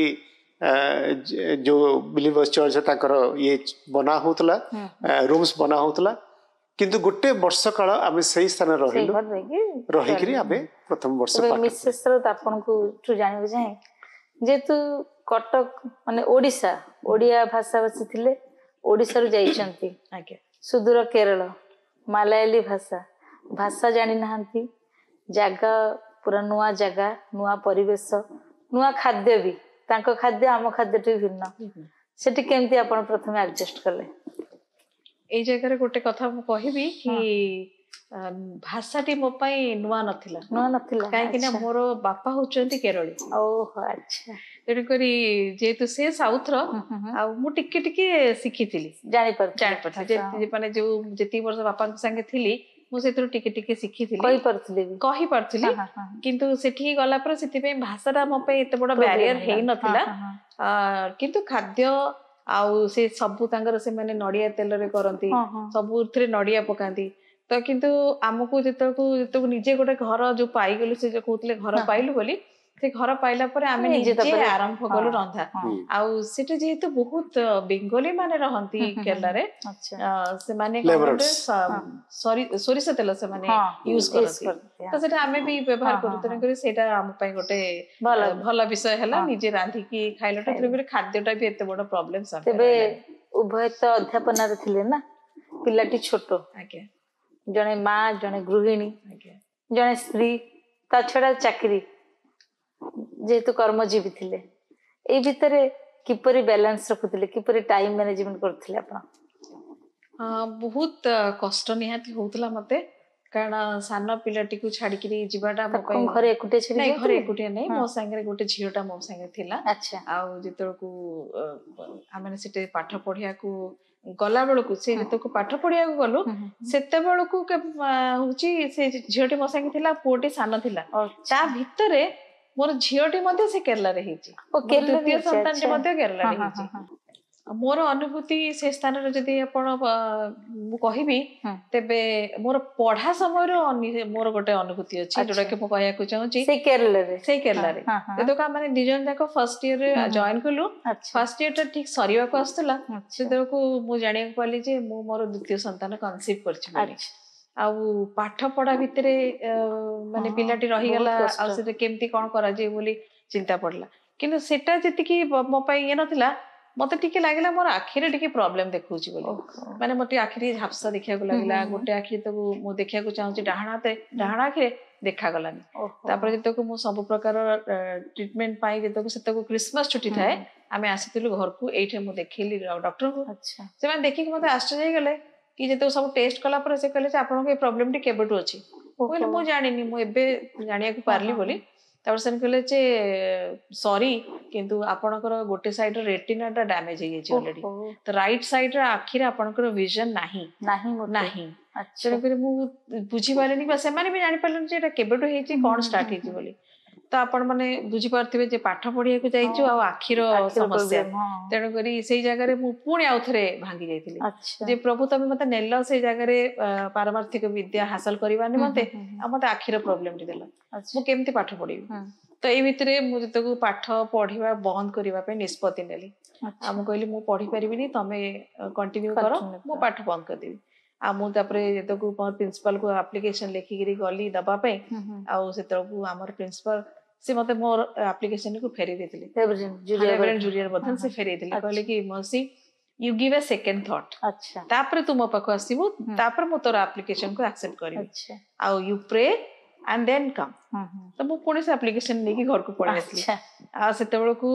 ଯୋଉ ବିଲିଭର୍ସ ଚର୍ଚ୍ଚ ତାଙ୍କର ଇଏ ବନା ହଉଥିଲା, ରୁମ୍ସ ବନା ହଉଥିଲା, କିନ୍ତୁ ଗୋଟେ ବର୍ଷ କାଳ ଆମେ ସେଇ ସ୍ଥାନରେ ରହିଲୁ, ରହିକିରି ଆମେ ପ୍ରଥମ ବର୍ଷ ମିଶେଷ ଆପଣଙ୍କୁ ଜାଣିବାକୁ ଚାହେଁ ଯେହେତୁ କଟକ ମାନେ ଓଡ଼ିଶା, ଓଡ଼ିଆ ଭାଷାଭାଷୀ ଥିଲେ, ଓଡ଼ିଶାରୁ ଯାଇଛନ୍ତି ସୁଦୂର କେରଳ, ମାଲାୟାଲୀ ଭାଷା ଭାଷା ଜାଣି ନାହାନ୍ତି, ଜାଗା ପୁରା ନୂଆ ଜାଗା, ନୂଆ ପରିବେଶ, ନୂଆ ଖାଦ୍ୟ ବି, ତାଙ୍କ ଖାଦ୍ୟ ଆମ ଖାଦ୍ୟଟି ଭିନ୍ନ। ସେଠି କେମିତି ଆପଣ ପ୍ରଥମେ ଆଡଜଷ୍ଟ କଲେ? ଏଇ ଜାଗାରେ ଗୋଟେ କଥା ମୁଁ କହିବି କି ଭାଷାଟି ମୋ ପାଇଁ ନୂଆ ନଥିଲା, ନୂଆ ନଥିଲା କାହିଁକି ନା ମୋର ବାପା ହଉଛନ୍ତି କେରଳୀ। ଓହୋ ଆଚ୍ଛା। ତେଣୁକରି ଯେହେତୁ ସେ ସାଉଥର, ଆଉ ମୁଁ ଟିକେ ଟିକେ ଶିଖିଥିଲି, ଜାଣିପାରୁଥିଲି ଜାଣିପାରୁଥିଲି ମାନେ ଯୋଉ ଯେତିକି ବର୍ଷ ବାପାଙ୍କ ସାଙ୍ଗେ ଥିଲି ମୁଁ ସେଥିରୁ ଟିକେ ଟିକେ ଶିଖିଥିଲି, କହିପାରୁଥିଲି କହିପାରୁଥିଲି କିନ୍ତୁ ସେଠିକି ଗଲା ପରେ ସେଥିପାଇଁ ଭାଷାଟା ମୋ ପାଇଁ ଏତେ ବଡ ବ୍ୟାରିୟର ହେଇନଥିଲା। କିନ୍ତୁ ଖାଦ୍ୟ ଆଉ ସେ ସବୁ ତାଙ୍କର ସେମାନେ ନଡିଆ ତେଲରେ କରନ୍ତି, ସବୁଥିରେ ନଡିଆ ପକାନ୍ତି। ତ କିନ୍ତୁ ଆମକୁ ଯେତେବେଳକୁ ଯେତେବେଳେ ନିଜେ ଗୋଟେ ଘର ଯୋଉ ପାଇଗଲୁ, ସେ ଯୋଉ କହୁଥିଲେ ଘର ପାଇଲୁ ବୋଲି, ସେ ଘର ପାଇଲା ପରେ ଆମେ ନିଜେ ଆରମ୍ଭ କଲୁ ରନ୍ଧା। ଆଉ ସେଟା ଯେହେତୁ ବହୁତ ବେଙ୍ଗଲୀ ମାନେ ରହନ୍ତି କେରଳାରେ, ସେମାନେ କଣ କରେ ସୋରିଷ ତେଲ ସେମାନେ ୟୁଜ କରନ୍ତି, ତ ସେଟା ଆମେ ବି ବ୍ୟବହାର କରୁ। ତେଣୁକରି ସେଇଟା ଆମ ପାଇଁ ଗୋଟେ ଭଲ ବିଷୟ ହେଲା, ନିଜେ ରାନ୍ଧିକି ଖାଇଲାଟା। ତେଣୁକରି ଖାଦ୍ୟଟା ବି ଏତେ ବଡ ପ୍ରୋବ୍ଲେମ। ତେବେ ଉଭୟ ତ ଅଧ୍ୟାପନାରେ ଥିଲେ ନା, ପିଲାଟି ଛୋଟ, ଆଜ୍ଞା, ଜଣେ ମା, ଜଣେ ଗୃହିଣୀ, ଜଣେ ସ୍ତ୍ରୀ, ତା ଛଡା ଚାକିରି, ଯେହେତୁ କର୍ମଜୀବୀ ଥିଲେ, ଏଇ ଭିତରେ କିପରି ବାଲାନ୍ସ ରଖୁଥିଲେ, କିପରି ଟାଇମ ମ୍ୟାନେଜମେଣ୍ଟ କରୁଥିଲେ ଆପଣ? ବହୁତ କଷ୍ଟ ନିହାତି ହଉଥିଲା ମତେ, କାରଣ ସାନ ପିଲାଟିକୁ ଛାଡିକିରି ଯିବାଟା ମୋ ପାଇଁ ଘରେ ଏକୁଟିଆ ଛାଡି ନାଇଁ, ଘରେ ଏକୁଟିଆ ନାଇଁ, ମୋ ସାଙ୍ଗରେ ଗୋଟେ ଝିଅଟା ମୋ ସାଙ୍ଗରେ ଥିଲା। ଆଉ ଯେତେବେଳକୁ ଆମେ ସେଠି ପାଠ ପଢିବାକୁ ଗଲା ବେଳକୁ, ସେ ଯେତେବେଳକୁ ପାଠ ପଢିବାକୁ ଗଲୁ, ସେତେବେଳକୁ ହଉଛି ସେ ଝିଅଟି ମୋ ସାଙ୍ଗେ ଥିଲା, ପୁଅଟି ସାନ ଥିଲା। ତା ଭିତରେ ମୋର ଝିଅଟି ମଧ୍ୟ ସେ କେରଳାରେ ହେଇଛି, ଦ୍ୱିତୀୟ ସନ୍ତାନଟି ମଧ୍ୟ କେରଳାରେ ହେଇଛି। ମୋର ଅନୁଭୂତି ସେ ସ୍ଥାନରେ ଯଦି ଆପଣ ମୁଁ କହିବି, ତେବେ ମୋର ପଢା ସମୟର ମୋର ଗୋଟେ ଅନୁଭୂତି ଅଛି, ଯୋଉଟା କି ମୁଁ କହିବାକୁ ଚାହୁଁଛି। ସେଇ କେରଳାରେ ସେଇ କେରଳାରେ ଯେତେବେଳେ ଆମେ ଦି ଜଣ ଯାକ ଫାର୍ଷ୍ଟ ଇୟରରେ ଜଏନ କଲୁ, ଫାର୍ଷ୍ଟ ଇୟର ଟା ଠିକ ସରିବାକୁ ଆସୁଥିଲା, ସେତେବେଳକୁ ମୁଁ ଜାଣିବାକୁ ପାଇଲି ଯେ ମୁଁ ମୋର ଦ୍ୱିତୀୟ ସନ୍ତାନ କନସିଭ୍ କରିଛି ବୋଲି। ଆଉ ପାଠ ପଢା ଭିତରେ ମାନେ ପିଲାଟି ରହିଗଲା, ଆଉ ସେଟା କେମିତି କଣ କରାଯିବ ବୋଲି ଚିନ୍ତା ପଡିଲା। କିନ୍ତୁ ସେଟା ଯେତିକି ମୋ ପାଇଁ ଇଏ ନଥିଲା, ମତେ ଟିକେ ଲାଗିଲା ମୋର ଆଖିରେ ଟିକେ ପ୍ରୋବ୍ଲେମ ଦେଖଉଛି ବୋଲି, ମାନେ ମୋର ଟିକେ ଆଖିରେ ଝାପ୍ସା ଦେଖିବାକୁ ଲାଗିଲା। ଗୋଟେ ଆଖିରେ ତାକୁ ମୁଁ ଦେଖିବାକୁ ଚାହୁଁଛି ଡାହାଣ ହାତରେ, ଡାହାଣ ଆଖିରେ ଦେଖାଗଲାନି। ତାପରେ ଯେତେବେଳେ ମୁଁ ସବୁ ପ୍ରକାର ଟ୍ରିଟମେଣ୍ଟ ପାଇଁ ଯେତେବେଳେ ସେତେବେଳେ କ୍ରିସମାସ ଛୁଟି ଥାଏ, ଆମେ ଆସିଥିଲୁ ଘରକୁ, ଏଇଠି ମୁଁ ଦେଖେଇଲି ଡକ୍ଟରଙ୍କୁ। ସେମାନେ ଦେଖିକି ମତେ ଆଶ୍ଚର୍ଯ୍ୟ ହେଇଗଲେ କି ଯେତେବେଳେ ସବୁ ଟେଷ୍ଟ କଲା ପରେ ସେ କହିଲେ ଯେ ଆପଣଙ୍କ ଏ ପ୍ରୋବ୍ଲେମଟି କେବେଠୁ ଅଛି? କହିଲେ ମୁଁ ଜାଣିନି, ମୁଁ ଏବେ ଜାଣିବାକୁ ପାରିଲି ବୋଲି। ତାପରେ ସେମାନେ କହିଲେ ଯେ ସରି, କିନ୍ତୁ ଆପଣଙ୍କର ଗୋଟେ ସାଇଡ ରେଟିନା ଟା ଡ୍ୟାମେଜ ହେଇଯାଇଛି ଅଲରେଡି, ତ ରାଇଟ ସାଇଡ ଆଖିରେ ଆପଣଙ୍କର ଭିଜନ ନାହିଁ ନାହିଁ ତେଣୁକରି ମୁଁ ବୁଝିପାରିଲିନି, ବା ସେମାନେ ବି ଜାଣିପାରିଲେନି ଯେ ଏଟା କେବେଠୁ ହେଇଛି, କଣ ଷ୍ଟାର୍ଟ ହେଇଛି ବୋଲି। ତ ଆପଣ ମାନେ ବୁଝିପାରୁଥିବେ ଯେ ପାଠ ପଢିବାକୁ ଯାଇଛୁ ଆଉ ଆଖିର ସମସ୍ୟା, ତେଣୁକରି ସେଇ ଜାଗାରେ ମୁଁ ପୁଣି ଆଉ ଥରେ ଭାଙ୍ଗି ଯାଇଥିଲି ଯେ ପ୍ରଭୁ ତମେ ମତେ ନେଲ ସେଇ ଜାଗାରେ ପାରମାର୍ଥିକ ବିଦ୍ୟା ହାସଲ କରିବା ନିମନ୍ତେ, ଆଉ ମତେ ଆଖିର ପ୍ରୋବ୍ଲେମ ଟି ଦେଲ, ମୁଁ କେମିତି ପାଠ ପଢିବି? ତ ଏଇ ଭିତରେ ମୁଁ ଯେତେବେଳେ ପାଠ ପଢିବା ବନ୍ଦ କରିବା ପାଇଁ ନିଷ୍ପତ୍ତି ନେଲି, ଆଉ ମୁଁ କହିଲି ମୁଁ ପଢି ପାରିବିନି, ତମେ କଣ୍ଟିନ୍ୟୁ କର, ମୁଁ ପାଠ ବନ୍ଦ କରିଦେବି। ଆଉ ମୁଁ ତାପରେ ଯେତେବେଳକୁ ମୋର ପ୍ରିନ୍ସିପାଲ କୁ ଆପ୍ଲିକେସନ ଲେଖିକିରି ଗଲି ଦବା ପାଇଁ, ଆଉ ସେତେବେଳକୁ ଆମର ପ୍ରିନ୍ସିପାଲ ସେ ମତେ ମୋର ଆପ୍ଲିକେସନ କୁ ଫେରେଇ ଦେଇଥିଲେ, ଜୁନିୟର ମଧ୍ୟ ସେ ଫେରେଇ ଦେଲେ, କହିଲେ କି Mercy you give a second thought, ତାପରେ ତୁ ମୋ ପାଖକୁ ଆସିବୁ, ତାପରେ ମୁଁ ତୋର ଆପ୍ଲିକେସନ କୁ ଆକ୍ସେପ୍ଟ କରିବି, ଆଉ you pray and then come तो मु पुणी से एप्लिकेशन लेके घर को पळै आसली आ सेते बेलकू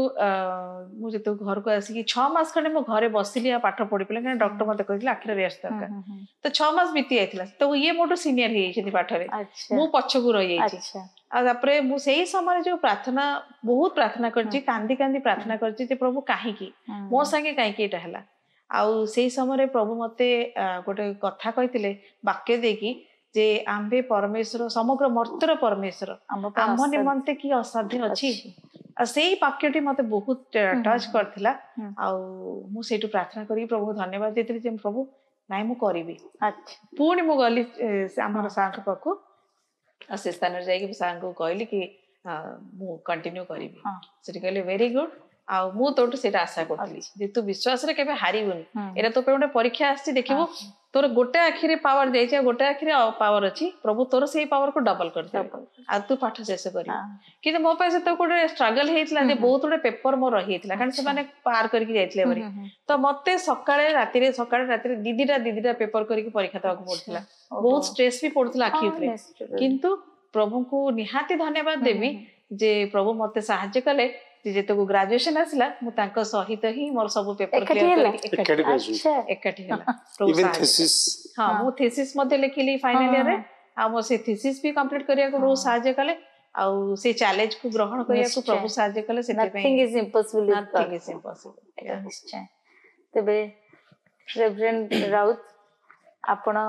मु जेते घर को आसी छह मास खने मो घरे बसिली आ पाठ पढि पले कारण डॉक्टर मते कहले आखिर रेस्ट दरकार तो छह मास बीती आइतला तो ये मोटो सीनियर हे छथि पाठ रे मु पछकु रहि जाइछि आ तापरे मु सेही समय जो प्रार्थना बहुत प्रार्थना करछि कांदी कांदी प्रार्थना करछि जे प्रभु काहे की मो संगे काहे की एटा हला आउ सेही समय प्रभु मते गोटे कथा कहितिले वाक्य देकी जे आम्बे परमेश्वर समग्र मर्तर परमेश्वर आम निमंते की असाध्य अच्छी से वाक्यटी मते बहुत टच करथिला आउ मु सेटु प्रार्थना करी प्रभु धन्यवाद देतिली जे प्रभु नाइ मु करिवि अच्छा पुणी मु गली हमर साख पाखु आ से स्थान जाई के साख को कहली कि मु कंटिन्यू करिवि सेठी कहले वेरी गुड आ मु तोट सेटा आशा करथली जे तू विश्वास रे केबे हारिबुनी एरा तो पे गोटे परीक्षा आछि देखिबो तोर गोटे आखिरे पावर जाइछ गोटे आखिरे पावर अछि प्रभु तोर सेही पावर को डबल कर दे आ तू पाठ शेष करी कि मो पास तो गोटे स्ट्रगल हेइतला जे बहुत गोटे पेपर मो रहि हेइतला कारण से माने पार करके जाइतले बरी तो मते सकाळे राती रे सकाळे राती रे दीदीटा दीदीटा पेपर करके परीक्षा देବାକୁ पड़थिला बहुत स्ट्रेस भी पड़थिला आखि ऊपर किंतु प्रभु को निहाती धन्यवाद देबी जे प्रभु मते सहायता कले जेते को ग्रेजुएशन आसला मु तांको सहित ही मोर सब पेपर क्लियर करके अच्छा एकठी हला इवन थीसिस हां मु थीसिस मध्ये लिखिली फाइनल ईयर रे आ मो से थीसिस भी कंप्लीट करिया को बहुत सहायता कले आ से चैलेंज को ग्रहण करिया को प्रभु सहायता कले सेते पे nothing is impossible nothing is impossible निश्चय तबे रेवरेंड राउत आपण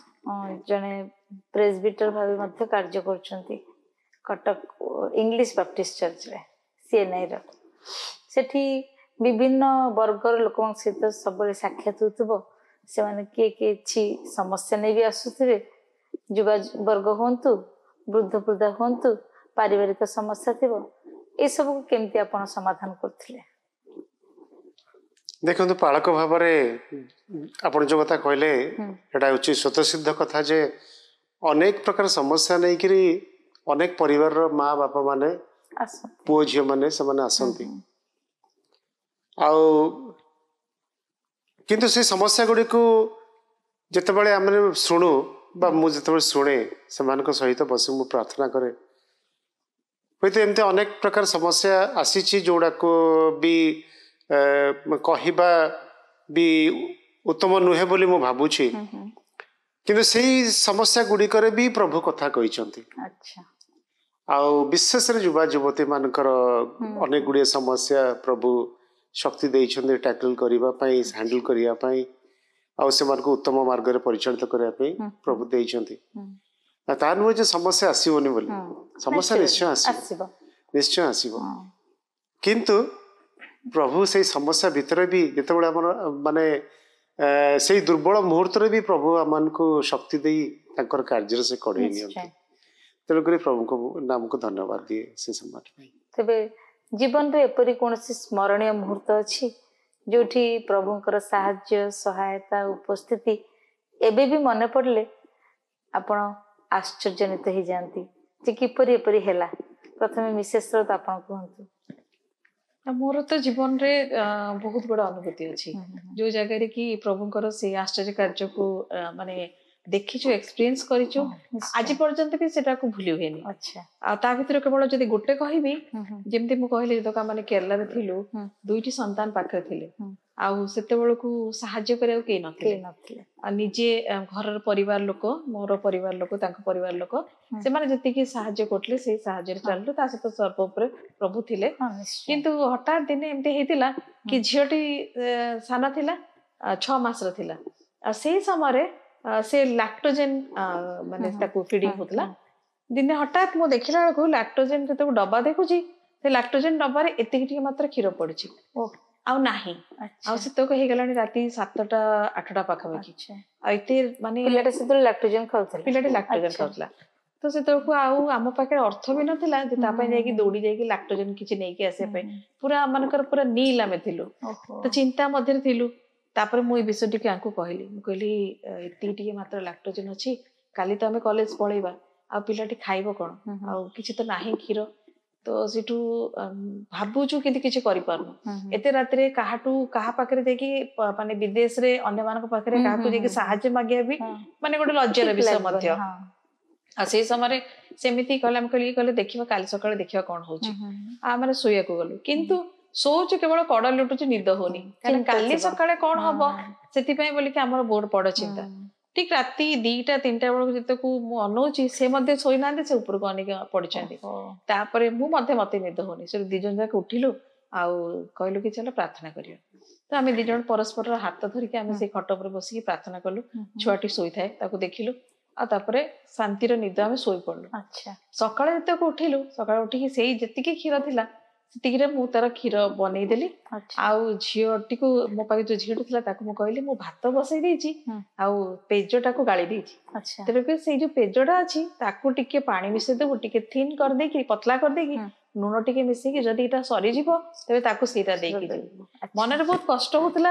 जने प्रेसबिटर भाबे मध्ये कार्य करछंती कटक इंग्लिश बैप्टिस्ट चर्च रे सीएनआई रो सेठी विभिन्न वर्गर लोक सहित सब साक्षात होतबो से माने के के छी समस्या नै भी आसुथिबे युवा वर्ग होंतु वृद्ध वृद्धा होंतु पारिवारिक समस्या थिबो ए सब को केमती आपण समाधान करथिले देखो पालक भाव आपण जो कथा कहले एटा उची स्वतःसिद्ध कथा जे अनेक प्रकार समस्या नै करी अनेक परिवार रो माँ बापा माने पुओ झील मैंने से आसती किंतु से समस्या गुड़ी को जितेबाला आम शुणु बा मुझे शुणे से सहित बस मु प्रार्थना करे हुई तो एमती अनेक प्रकार समस्या आसी जोड़ा को भी कहवा भी उत्तम नुहे बोली मु भावुची किंतु से समस्या गुड़ी करे भी प्रभु कथा कही अच्छा आउ विशेष युवा युवती मानकर अनेक गुड़िया समस्या प्रभु शक्ति देइछन्ते टैकल करिबा पई हैंडल करिया पई आउ से मानको उत्तम मार्ग रे परिचालित करिया पई प्रभु देइछन्ते ना तान जे समस्या आसीबोनी बोली समस्या निश्चय आसीबो निश्चय आसीबो किंतु प्रभु से समस्या भीतर भी जेतेबेला हमर माने से दुर्बल मुहूर्त रे भी प्रभु अमन को शक्ति देई ताकर कार्य से कढै नियंती तेणुक प्रभु को नाम को धन्यवाद दिए से समय तेबे जीवन रे एपरी कोनसी स्मरणीय मुहूर्त अछि जोठी प्रभुंकर साहाय्य सहायता उपस्थिति एबे भी मने पड़ले आपण आश्चर्यजनित हो जाती जे किपरि एपरी हेला प्रथमे मिसेस रो आपण कहंतु मोर तो जीवन रे बहुत बड़ा अनुभूति अछि जो जगह रे कि प्रभुंकर से आश्चर्य कार्य को माने देखिछु एक्सपीरियंस करिछु आज पर्यंत भी सेटा को भूली होएनी अच्छा आ ता भीतर केवल जदी गोटे कहबी जेमति मु कहले तो का माने केरला रे थिलु दुईटी संतान पाखरे थिले आ सेते बेल को सहाय्य करे के नथिले नथिले आ निजे घर परिवार लोक मोर परिवार लोक तांको परिवार लोक से माने जति की सहाय्य करथले से सहाय्य रे चललो ता से तो सर्व ऊपर प्रभु थिले किंतु हठात दिन एमते हेतिला कि झियोटी साना थिला छह मास र थिला आ से समय रे से लैक्टोजेन माने ताको फीडिंग होतला दिने हठात मो देखिला को लैक्टोजेन जते डब्बा देखुची से लैक्टोजेन डब्बा रे एतिक टिके मात्र खीर पड़ची ओ आउ नाही आउ से तो कहि गलानी राती सातटा आठटा पाखा बाकी आ एते माने पिलाटे से तो लैक्टोजेन खाउतला पिलाटे लैक्टोजेन खाउतला तो से तो को आउ आम पाखे अर्थ भी नथिला जे ता पय जाई कि दौड़ी जाई कि लैक्टोजेन किछि नै कि आसे पे पूरा मानकर पूरा नील आमे थिलु तो चिंता मध्ये थिलु तापर मु विषय टी आंकु कहली मु कहली एती टी मात्र लैक्टोजेन अछि काली तो हमें कॉलेज पळेबा आ पिलाटी खाइबो कोन आ किछि तो नाही खीर तो सिटू भाबुचु किंतु किछि करि पारनु एते रात्रे काहाटू काहा पाखरे देखि माने विदेश रे अन्य मानक पाखरे काहाकू देखि सहाय्य मागिया भी माने गोटे लज्जार विषय मध्य आ से समय सेमिति कहले हम कहली कहले देखिबा काली सकाळे देखिबा कोन होची आ माने सोया को गलु किंतु सोच केवल कड़ लुटुच निद होनी कारण काली सकाळे कोन हबो सेति पय बोली कि हमर बोर्ड पड़ चिंता ठीक राती दीटा तीनटा बेलू जिते को मु अनौची से मध्य सोई ना से ऊपर को अनेक पड़छांदी तापरे मु मध्य मते निद होनी से दी जन जाक उठिलु आउ कहलु कि चलो प्रार्थना करियो तो आमे दी जन परस्पर हाथ धरि के आमे से खट पर बसी प्रार्थना कलु छुआटी सोई थाए ताको देखिलु आ तापरे शांति रो निद आमे सोई पड़लु अच्छा सकाळे जते को उठिलु सकाळे उठी कि सेई जति के खीर थिला सेतिकिरे मु तार खीर बनै देली आउ झियोटी को मो पाके जो झियोटी थिला ताको मु कहली मु भात बसै देछि आउ पेजोटा को गाली देछि अच्छा तबे के सेई जो पेजोटा अछि ताको टिके पानी मिसे देबो टिके थिन कर दे कि पतला कर दे कि नुनो टिके मिसे कि जदी इटा सरी जीवो तबे ताको सेटा दे कि मन रे बहुत कष्ट होतला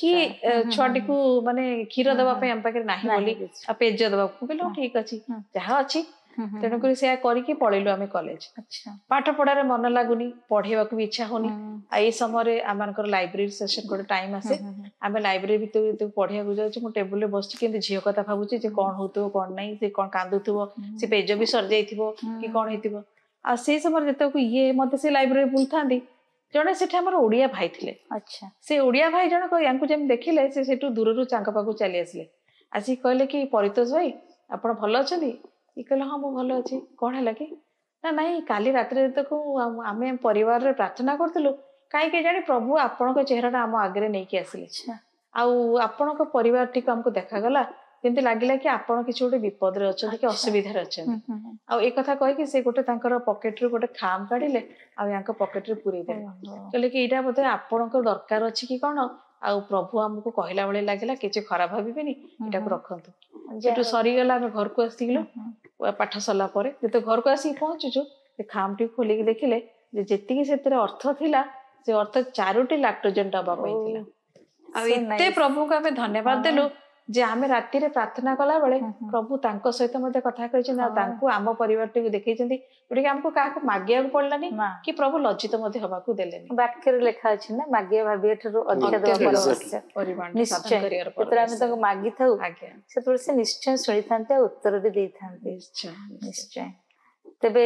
कि छुआटी को माने खीर देबा पे हम पाके नाही बोली आ पेज देबा को कहलो ठीक अछि जहा अछि तेणु कर से करके पळेलु आमे कॉलेज अच्छा पाठ पढारे मन लागुनी पढेबा को भी इच्छा होनी आ ए समय आमानकर लाइब्रेरी सेशन को टाइम आसे आमे लाइब्रेरी भीतर तो पढिया को जाउछ मु टेबल ले बसि केंति झियो कथा भाबुची जे कोन होतो कोन नै से कोन कांदुथबो से पेज भी सर जाइथिबो कि कोन हेतिबो आ से समय जते को ये मते से लाइब्रेरी बुलथांदी जने सेठा हमर ओडिया भाई थिले अच्छा से ओडिया भाई जने को यांकु जेम देखिले से सेटु दूररु चांका पाकु चली आसले आसी कहले कि परितोष भाई आपण भलो अछली ई कहले हां मु भलो अछि कोन हला कि ना नहीं काली रात्रि तक आमे परिवार रे प्रार्थना करथलो काई के जानी प्रभु आपण को चेहरा हम आगे नहीं के आसिले अच्छा आउ आपण को परिवार टिक हमको देखा गला किंतु लागिला कि आपण किछ गोटे विपद रे अछन कि असुविधा रे अछन आ एक कथा कहि कि से गोटे तांकर पॉकेट रे गोटे खाम काढिले आ यांक पॉकेट रे पुरै दे कहले कि एटा बोधे आपण को दरकार अछि कि कोन आ प्रभु हमको कहला बेले लागिला किछ खराब भाबिबेनी एटा को रखंतु जेटु सरी गला हम घर को आसिगलो पाठ सला परे जते घर को आसी पहुंचुछु से खामटी खोली के देखिले जे जेति कि सेतरे अर्थ थिला से अर्थ चारोटी लैक्टोजन डबा पइथिला आ एते प्रभु को हमें धन्यवाद देलु जे आमे राती रे प्रार्थना कला बेले प्रभु तांको सहित मते कथा कहिछन आ तांको आम परिवार टी देखैछन्ती जोटी हमको का को मागिया को पड़लानी कि प्रभु लज्जित मते हवा को देलेनी वाक्य रे लेखा अछि ना मागिया भाबिया ठरो अधिक देवा परिमाण साधन करियर पर तोरा हम ताको मागी थाउ आज्ञा से तोर से निश्चय सुनि थांते उत्तर भी दे थांते निश्चय निश्चय तबे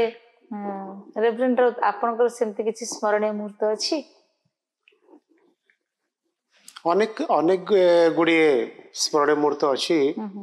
रेवरेंड आपनकर सेमति किछि स्मरणीय मुहूर्त अछि अनेक अनेक गुड़िए स्मरणीय मुहूर्त अच्छी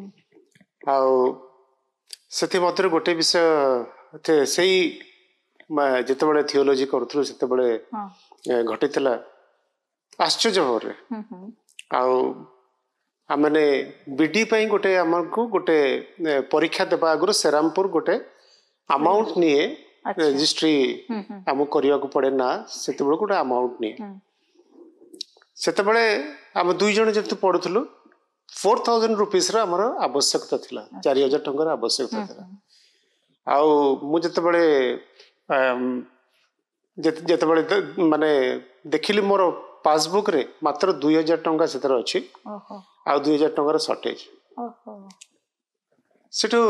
आते मध्य गोटे विषय से जिते बड़े थियोलॉजी करूँ से घटी आश्चर्य भाव आमने बीडी पाई गोटे आमको गोटे परीक्षा देवा आगु सेरामपुर गोटे अमाउंट निए रजिस्ट्री आमको करने को पड़े ना से गोटे अमाउंट निए सेते आम दुई जन जब पढ़ुलु फोर थाउजेंड रुपीस आमर आवश्यकता थिला चार हजार टंकार आवश्यकता थिला आउ मु जते जते माने देखिली मोर पासबुक रे मात्र दुई हजार टंका से अच्छी आ दुई हजार टंकार सर्टेज सेठू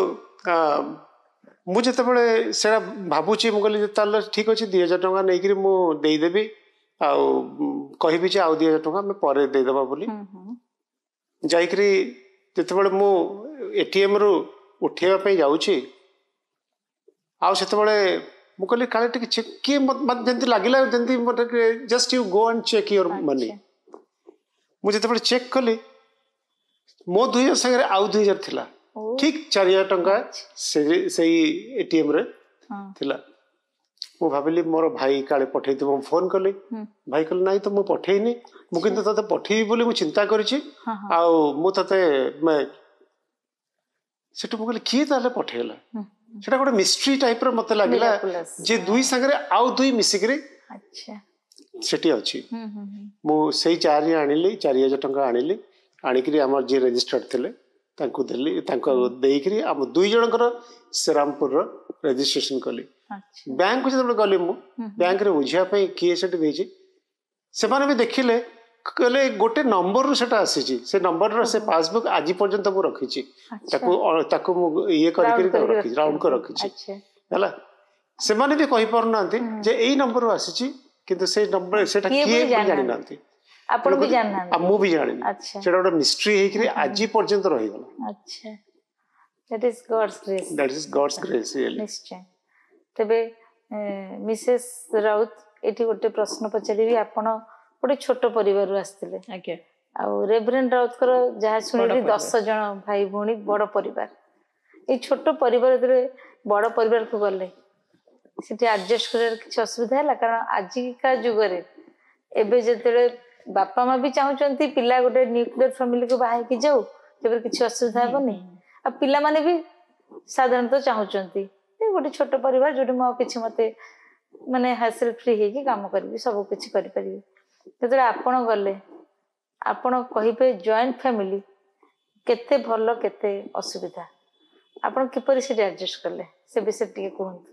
मुझे से भावुची मुझे ठीक अच्छे दुई हजार टंका नहीं मुदेदेवी आउ कहि आउ दुई हजार टंका पर देदेबा बोली जाइकरी जितेबाला मु एटीएम रु उठेबा जाऊँगी आउ से मु कहली काले टिके चेक किए जंती लागिला जंती मते just you go and check your money मु जितेबाला चेक कली मो दुई हजार संगे आउ दुई हजार थिला ठीक चार हजार टंका से सही एटीएम रे थिला मु भाविली मोर भाई काले पठे थी फोन कली भाई कहले ना तो मु पठेनी मु किंतु तते पठेबी बोली मु चिंता करिछि आउ मु तते मैं सेटु मु कहले की ताले पठेला सेटा गोटे मिस्ट्री टाइप रो मते लागिला जे दुई संगे आउ दुई मिसिकरी अच्छा सेठी अछि मु सेही चार आनिली चार हजार टंका आनिली आनिकरी हमर जे रजिस्टर्ड थिले तांको देली तांको देइकरी हम दुई जनकर श्रीरामपुर रो रजिस्ट्रेशन कली बैंक को जब गली मु बैंक रे बुझिया पे किए सेट देछि से माने भी देखिले कहले गोटे नंबर रो सेटा आसी से नंबर रो से पासबुक आज पर्यंत मु रखी छी ताको ताको मु ये करि करि रखी राउंड को रखी छी हला से माने भी कहि पर नांती जे एई नंबर रो आसी छी किंतु से नंबर सेटा किए जानि नांती आपण भी जान नांती आ मु भी जानि अच्छा सेटा गोटे मिस्ट्री हे कि आज पर्यंत रहि गला अच्छा That is God's grace. That is God's grace really. निश्चय तेबे मिसेस राउत एटी गोटे प्रश्न पचारि आपण गोटे छोट परिवार आसते आज्ञा आउ रेवरेंड राउत कर जहाँ शुणी दस जन भाई भौणी बड़ परिवार ये छोट परिवार बड़ परिवार को गले सीटी एडजस्ट कर किसी असुविधा है कारण आजिका जुगरे एबे जते बापा माँ भी चाहूँगी पिला गोटे न्यूक्लियर फैमिली को बाहर की जाऊ तेरे किसी असुविधा हेनी आ पिला माने भी साधारणतः चाहूँगी गोटे छोट परिवार जो मुझे मत माने हासिल फ्री है काम करी सब किसी करें आपण गले आपण कहे जॉइंट फैमिली केते भल केते असुविधा आपण किपरि से एडजस्ट करले से विषय टिके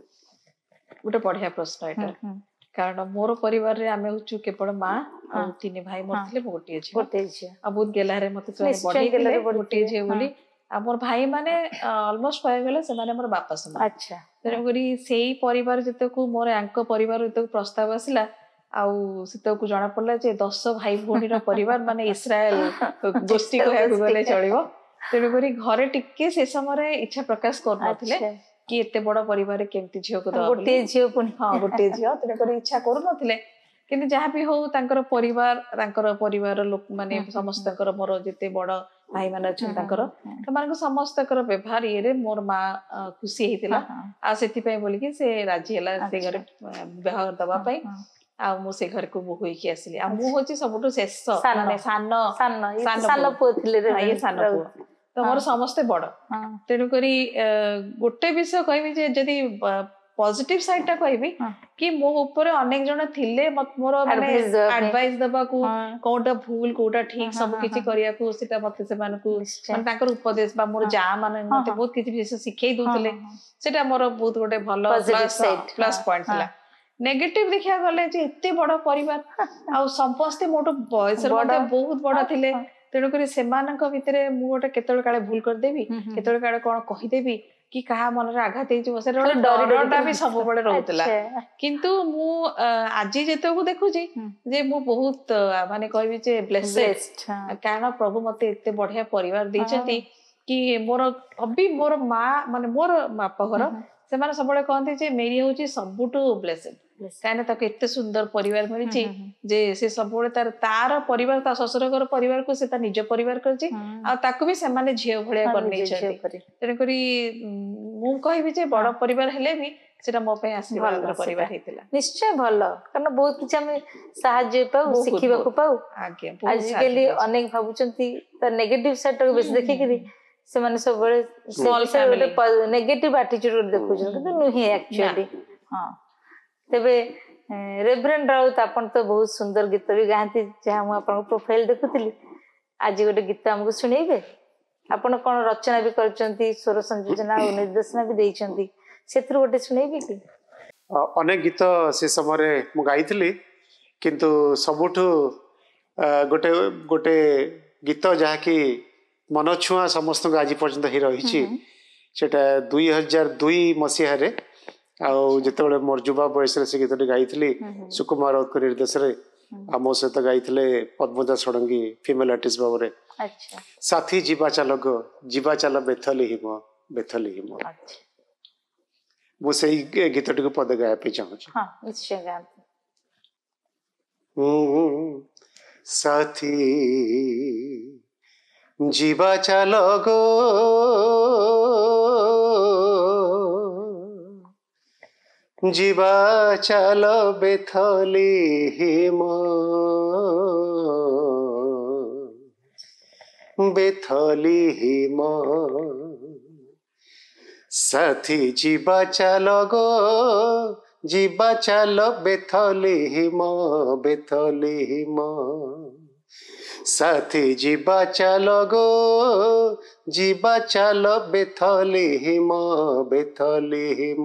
कहंतु गोटे बढ़िया प्रश्न एटा कारण मोर परिवार रे आमे होचु केवल मां आ तीन भाई मोर थिले गोटे झियो गोटे झियो आ बहुत गेलारे मते तो बड़ी गेलारे गोटे झियो बोली आ मोर भाई माने ऑलमोस्ट पाए गेले से माने मोर बापा समान अच्छा तेरे गरी सेही परिवार जते को मोर आंक परिवार जते प्रस्ताव आसिला आउ सीता को जाना पड़ला जे दस भाई भौणी रो परिवार माने इस्राएल गोष्ठी को गले चलिबो तेरे गरी घरे टिके से समय इच्छा प्रकाश कर नथिले कि एते बड़ परिवार केमती झियो को गोटे झियो पुनी हां गोटे झियो तेरे गरी इच्छा करू नथिले किंतु जहाँ भी हो तांकर परिवार तांकर परिवार लोक माने समस्तकर मोर जते बड़ भाई माने अछन तांकर तमान समस्त व्यवहार ये मोर माँ खुशी हेतिला आ सेति पय बोली कि से राजी हला से घर व्यवहार दबा पय आ मु से घर को बोई की आसिली आ मु होची सबटु शेष माने सान सान सान पो थिले रे ये सान पो तो मोर समस्त बड़ तेनु करी गोटे विषय कहबी जे जदी पॉजिटिव साइड टा कहबी कि मो ऊपर अनेक जण थिले मोर माने एडवाइस दबा को कोटा भूल कोटा ठीक सब किछि करिया को सेटा मते से मान को माने ताकर उपदेश बा मोर जा माने मते बहुत किछि विषय सिखै दोतले सेटा मोर बहुत गोटे भलो प्लस प्लस पॉइंट थिला नेगेटिव देखिया गले जे एते बड़ परिवार आ समस्त मोटो बॉयस मते बहुत बड़ थिले तेणु करी सेमानक भितरे मु गोटे केतळ काळे भूल कर देबी केतळ काळे कोन कहि देबी कि कहा मन रे आघात हे जो से डरटा भी सब बळे रहउतला किंतु मु आजी जेते को देखु जी जे मु बहुत माने कहबी जे ब्लेस्ड कारण प्रभु मते एते बढ़िया परिवार दैछथि कि मोर अभी मोर मां माने मोर बापा घर से माने सबले कहंती जे मेरी होची सबुटु ब्लेस्ड काने ताके एते सुंदर परिवार मिलची जे से सबले तार तार परिवार ता ससुर घर परिवार को से ता निज परिवार करची आ ताको भी से माने झियो भलिया कर नै छै तेरे करी मु कहबी जे बड़ परिवार हेले भी सेटा मो पे आशीर्वाद परिवार हेतिला निश्चय भलो कारण बहुत किछ हम सहाय्य पाऊ सिखिबा को पाऊ आगे आज के लिए अनेक भाबुचंती त नेगेटिव साइड को बेस देखि कि से माने सब बड़े स्मॉल फैमिली नेगेटिव एटीट्यूड देखु छ किंतु नुही एक्चुअली हां तेबे रेवरेंड राउत आपण तो बहुत सुंदर गीत भी गाती जहाँ मुझे आपन प्रोफाइल देखुली आज गोटे गीत हमको शुणेबे आपण कौन रचना भी करचंती स्वर संयोजना और निर्देशना भी देइचंती सेतिर गोटे शुणेबे कि अनेक गीत से समय मु गाइथिली किंतु सबुठु गोटे गोटे गीत जहा कि मन छुआ समस्त आज पर्यंत ही रही सेटा दुई हजार दुई मसीह रे आउ जिते मोर युवा बयस से गीत गाई सुकुमार राउत निर्देश मो सहित गाई पद्मजा षडंगी फिमेल आर्टिस्ट भाव में साथी जीवा चाल गो जीवा चाल बेथली हिम बेथली हिम मुझे गीत टी पद गाया चाहूँ साथी जीवा चाल गो जीवा चाल बेथली हिम बेथली हिम साथी जीवा चाल गो जीवा चाल बेथली हिम बेथली हिम साथी जीवा चाल गो जीवा चाल बेथली हिम बेथली हिम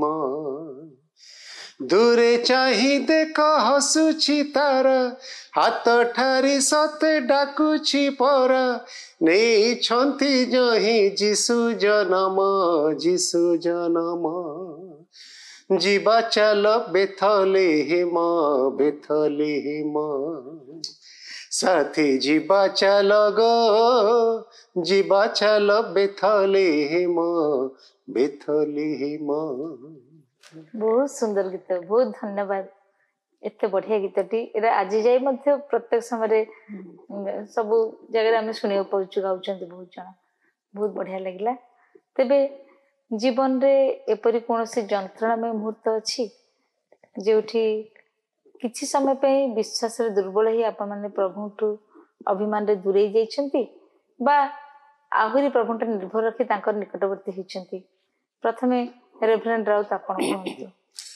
दूरे चाही देख हसुची तार हाथ ठारी सते डाकुची पर नहीं छंती जही जिसु जनम जिसु जनम जीवा चाल बेथली हिम बेथली हिम साथी जीवा चल गो जीवा चल बेथलेहेम बेथलेहेम। बहुत सुंदर गीत, बहुत धन्यवाद। एते बढ़िया गीतटी एरा आज जाए मध्य प्रत्येक समय सब जगह आम शुणा पाचु गाँव बहुत जन, बहुत बढ़िया लगिला। तेबे जीवन रे एपरी कौन सी जंत्रणामय मुहूर्त अच्छी जो किसी समय पे विश्वास रे दुर्बल ही आप माने प्रभु अभिमान रे दूरे जाइछंती बा आहुरी प्रभु निर्भर रखी तांकर निकटवर्ती होइछंती? प्रथमे रेभरेंड राउत आपण कहंतु।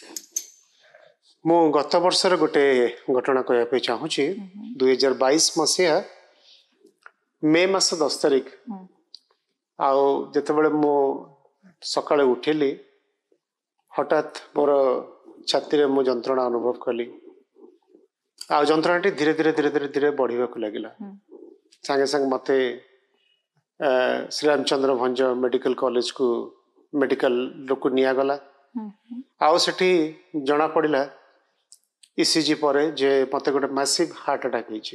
मु गत वर्षर गोटे घटना कहया पे चाहूची। दुई हजार बाईस मसीहा मे मास दस तारीख आउ जेतेबेले मु सकाळे उठिली हठात मोर छाती रे मु जंत्रणा अनुभव कली। आ जंत्रणाटी धीरे धीरे धीरे धीरे धीरे बढ़िया को लगिला। संगे संग मते श्री रामचंद्र भंज मेडिकल कॉलेज को मेडिकल लोक निया गला। आउ सेठी जना पड़िला ईसीजी परे जे मते गोटे मैसिव हार्ट अटैक होईची।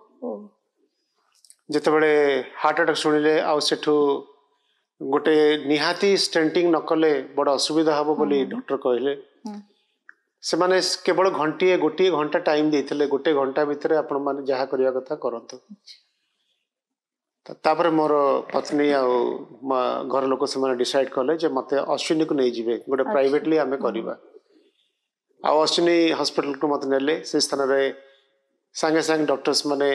जेतेबेले हार्ट अटैक सुनिले आउ सेठू गोटे निहाती स्टेंटिंग न कले बड़ असुविधा हबो बोली डॉक्टर कहले। से माने केवल घंटे गोटे घंटा टाइम देते गोटे घंटा भितर आपण माने जहा करिया कथा करंतु। तापर मोर पत्नी आ घर लोक से माने डिसाइड कले जे मते अश्विनी को नहीं जिवे गोटे प्राइवेटली आमे करबा। आ अश्विनी हॉस्पिटल को मते नेले से स्थान रे संगे संग डॉक्टर्स माने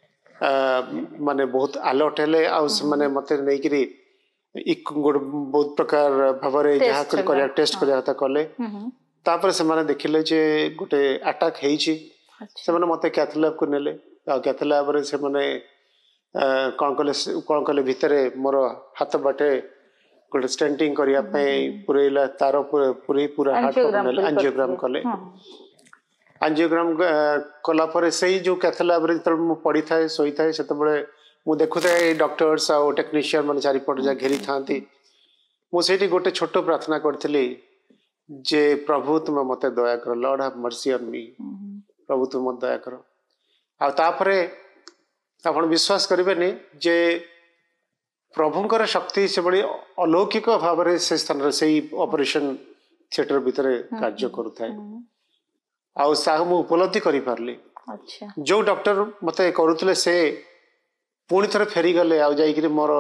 माने बहुत अलर्ट हेले आ माने मते नै करी एक गोटे बहुत प्रकार भावरे जहा करिया टेस्ट करिया कथा कले। तापर से माने देखिले जे गोटे अटैक हेइची। से माने मते कैथलैब को नेले आ कैथलैब रे से माने कोन कले कोन कले भितरे मोर हाथ बाटे गोटे स्टेंटिंग करिया पे पुरेला तार पुरे पूरा हार्ट को नेले एंजियोग्राम कले। एंजियोग्राम कला परे सही जो कैथलैब रे त मु पड़ी थाए सोई थाए सेते बळे मु देखु थाए डॉक्टर्स आ टेक्नीशियन माने चारि पट जा घेरी थांती। मु सेठी गोटे छोट प्रार्थना करथिली जे प्रभु तुम मते दया कर, Lord have mercy on me. प्रभु तुम मते दया कर। आ तापरे आपण विश्वास करिबेनी जे प्रभुंकर शक्ति से बड़ी अलौकिक भाव रे से स्थान रे सही ऑपरेशन थिएटर भीतर कार्य करूथाय। आ साह मु उपलब्धि करि पारली। अच्छा जो डॉक्टर मते करूथले से पुणी थरे फेरी गले आ जाई कि मोर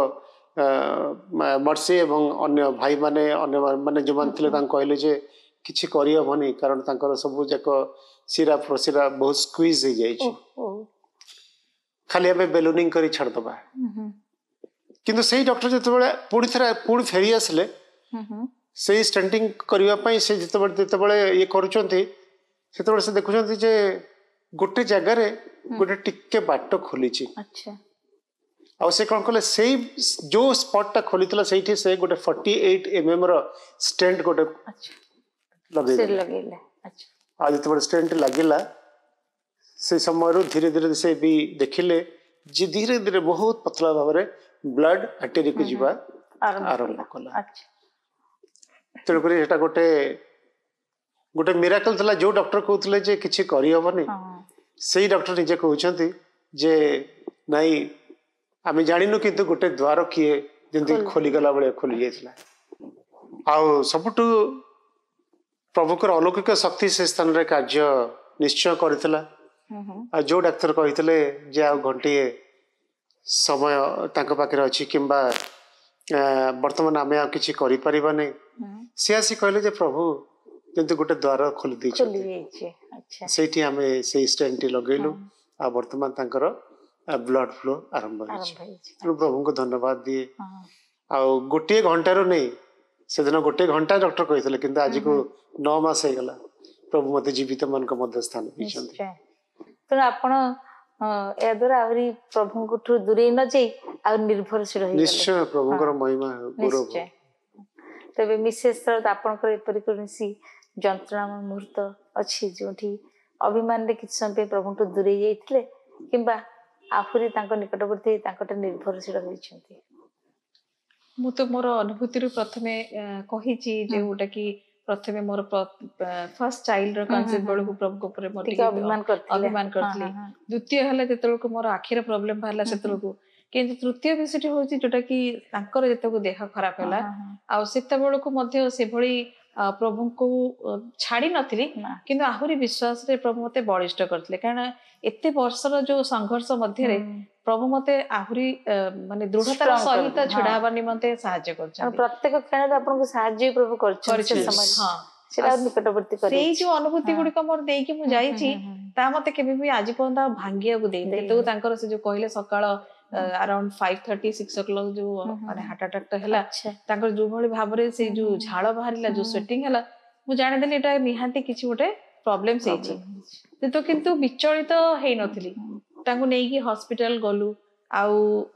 मर्सी एवं अन्य भाई माने अन्य माने जो मान थिले तां कहले जे किछि करि हबनी कारण तांकर सब जाक सिरा प्रसिरा बहुत स्क्वीज हो जाई छी। खाली हमें बेलूनिंग करी छाड़ दबा। किंतु सही डॉक्टर जते बळे पुणी थरे पुणी फेरी आसले सही स्टेंटिंग करिवा पई से जते बळे जते बळे ये करूचंती सेते बळे से देखुचंती जे गोटे जगह रे गोटे टिक्के बाट खोली छी। अच्छा आ से कोन कले से जो स्पॉट टा खोलीतला सेठी से गोटे अड़तालीस एमएम रो स्टेंट गोटे अच्छा लगे लगेला। अच्छा आ जते बळे स्टेंट लागिला से समय रो धीरे धीरे से भी देखिले जे धीरे धीरे बहुत पतला भाव रे ब्लड आर्टरी को जीवा आरंभ कला। अच्छा तेरे पर एटा गोटे गोटे मिराकल थला जो डॉक्टर कहउतले जे किछि करि हबनी सेही डॉक्टर निजे कहउछंती जे नाही आमे जानिनु किंतु गोटे द्वार किए जंती खोली गला बळे खोली जायतला। आ सबटु प्रभुकर अलौकिक शक्ति से स्थान रे कार्य निश्चय करथिला। आ जो डॉक्टर कहितले जे आ घंटे समय तांको पाखरे अछि किंबा वर्तमान आमे आ किछि करि परिबा नै से आसी कहले जे प्रभु जंती गोटे द्वार खोली दै छै। खोली दै छै। अच्छा सेठी आमे से स्टेंट लगेलु आ वर्तमान तांकर ब्लड फ्लो आरंभ हो। प्रभु को धन्यवाद दिए। आ गोटे घंटा रो नहीं से दिन गोटे घंटा डॉक्टर कहितले किंतु आज को नौ मास हे गला प्रभु मते जीवित मन को मध्य स्थान दैछंती। तो आपण ए द्वारा आहुरी प्रभु को ठु दूरे न जाई आ निर्भरशील होई निश्चय प्रभुकर महिमा गौरव। तबे विशेष तर आपण कर एपरि कोनसी जंत्रणा मुहूर्त अछि जोठी अभिमान रे किछ समय प्रभु ठु दूरे जाईथिले किंबा आहुरी तांको निकटवर्ती तांकोटे निर्भरशील होइछंती? मु तो मोर अनुभूति रु प्रथमे कहिची जे उटा कि प्रथमे मोर फर्स्ट चाइल्ड कनसेप्ट बेलू प्रभु ऊपर मोर ଟିକେ ଅଭିମାନ କରିଥିଲେ अभिमान करथली द्वितीय हला जेतलको मोर आखिर प्रॉब्लम बाहला सेतलको किंतु तृतीय विषयटी होची जोटा कि तांकर जेतको देह खराब होला आ सेते बेलको मध्ये से भली प्रभु को छाड़ी नथिली किंतु आहुरी विश्वास रे प्रभु मते बलिष्ठ करथले कारण एते वर्षर जो संघर्ष मध्य रे प्रभु मते आहुरी माने दृढ़तार सहित छिड़ाबा निमंते सहाय्य करछन प्रत्येक क्षण आपन को सहाय्य प्रभु करछन से समय हां सेटा निकटवर्ती करै सेई जो अनुभूति गुडी को मोर देई कि मु जाई छी ता मते केबे भी आज पर्यंत भांगिया को देई तो तांकर से जो कहले सकाळ around five thirty six o'clock जो माने हार्ट अटैक तो हला तांकर जो भली भाबरे से जो झाळ बाहरिला जो स्वेटिंग हला मु जाने देली एटा निहांती किछि गोटे प्रॉब्लम से छी तो किंतु विचलित हेई नथिली तांको नेई कि हॉस्पिटल गलु आउ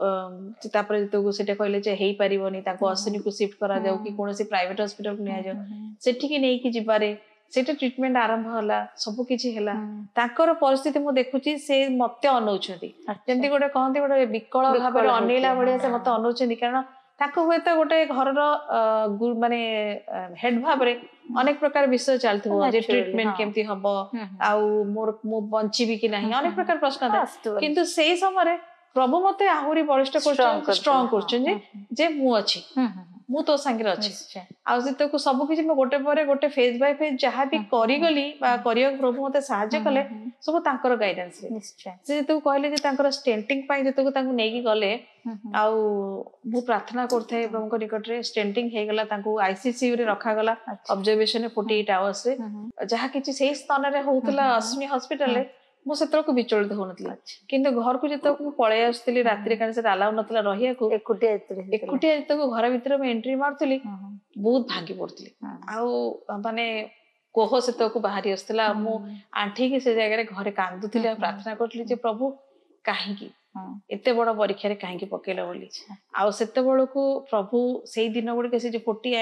तापर तो सेटा कहले जे हेई परिबोनी ताको अश्विनी को शिफ्ट करा जाऊ कि कोनोसी प्राइवेट हॉस्पिटल को निया जाऊ सेठी कि नेई कि जिबारे सेटा ट्रीटमेंट आरंभ होला सब किछि हला ताकर परिस्थिति मु देखुची से मते अनौछथि जेंति गोटे कहंती गोटे विकल भाबरे अनेला बढिया से मते अनौछथि कारण ताको होय त गोटे घरर माने हेड भाबरे अनेक प्रकार विषय चलथो जे ट्रीटमेंट केमती हबो आउ मोर मु बंचीबी कि नाही अनेक प्रकार प्रश्न था किंतु सेही समय प्रभु मते आहुरी बलिष्ठ करछन स्ट्रांग करछन जे जे मु अछि मु तो संगे अछि आ से को सब किछि म गोटे परे गोटे फेज बाय फेज जहा भी करी गली बा करियो प्रभु मते सहाय्य कले सब तांकर गाइडेंस रे निश्चय से तो कहले जे तांकर स्टेंटिंग पाई जतो को तांको नेकी गले आ मु प्रार्थना करथे प्रभु को निकट रे स्टेंटिंग हे गला तांको आईसीसीयू रे रखा गला ऑब्जर्वेशन फोर्टी एट आवर्स रे जहा किछि सेही स्थान रे होतला अश्विनी हॉस्पिटल रे मु सेतल को विचलित होनथली किंतु घर को जतो को पळे आस्तली रात्रि काने से अलाउ नथला रहिया को एकुटिया एकुटिया जतो को घर भीतर में एंट्री मारथली बहुत भागी पड़थली आ माने कोह सेतो को बाहरी आस्तला मु आंठी के से जगह रे घरे कांदुथली प्रार्थना करथली जे प्रभु काहे की एते बड़ परीक्षा रे काहे की पकेला बोली आ सेते बड़ को प्रभु सेही दिन गुड के से जो फोर्टी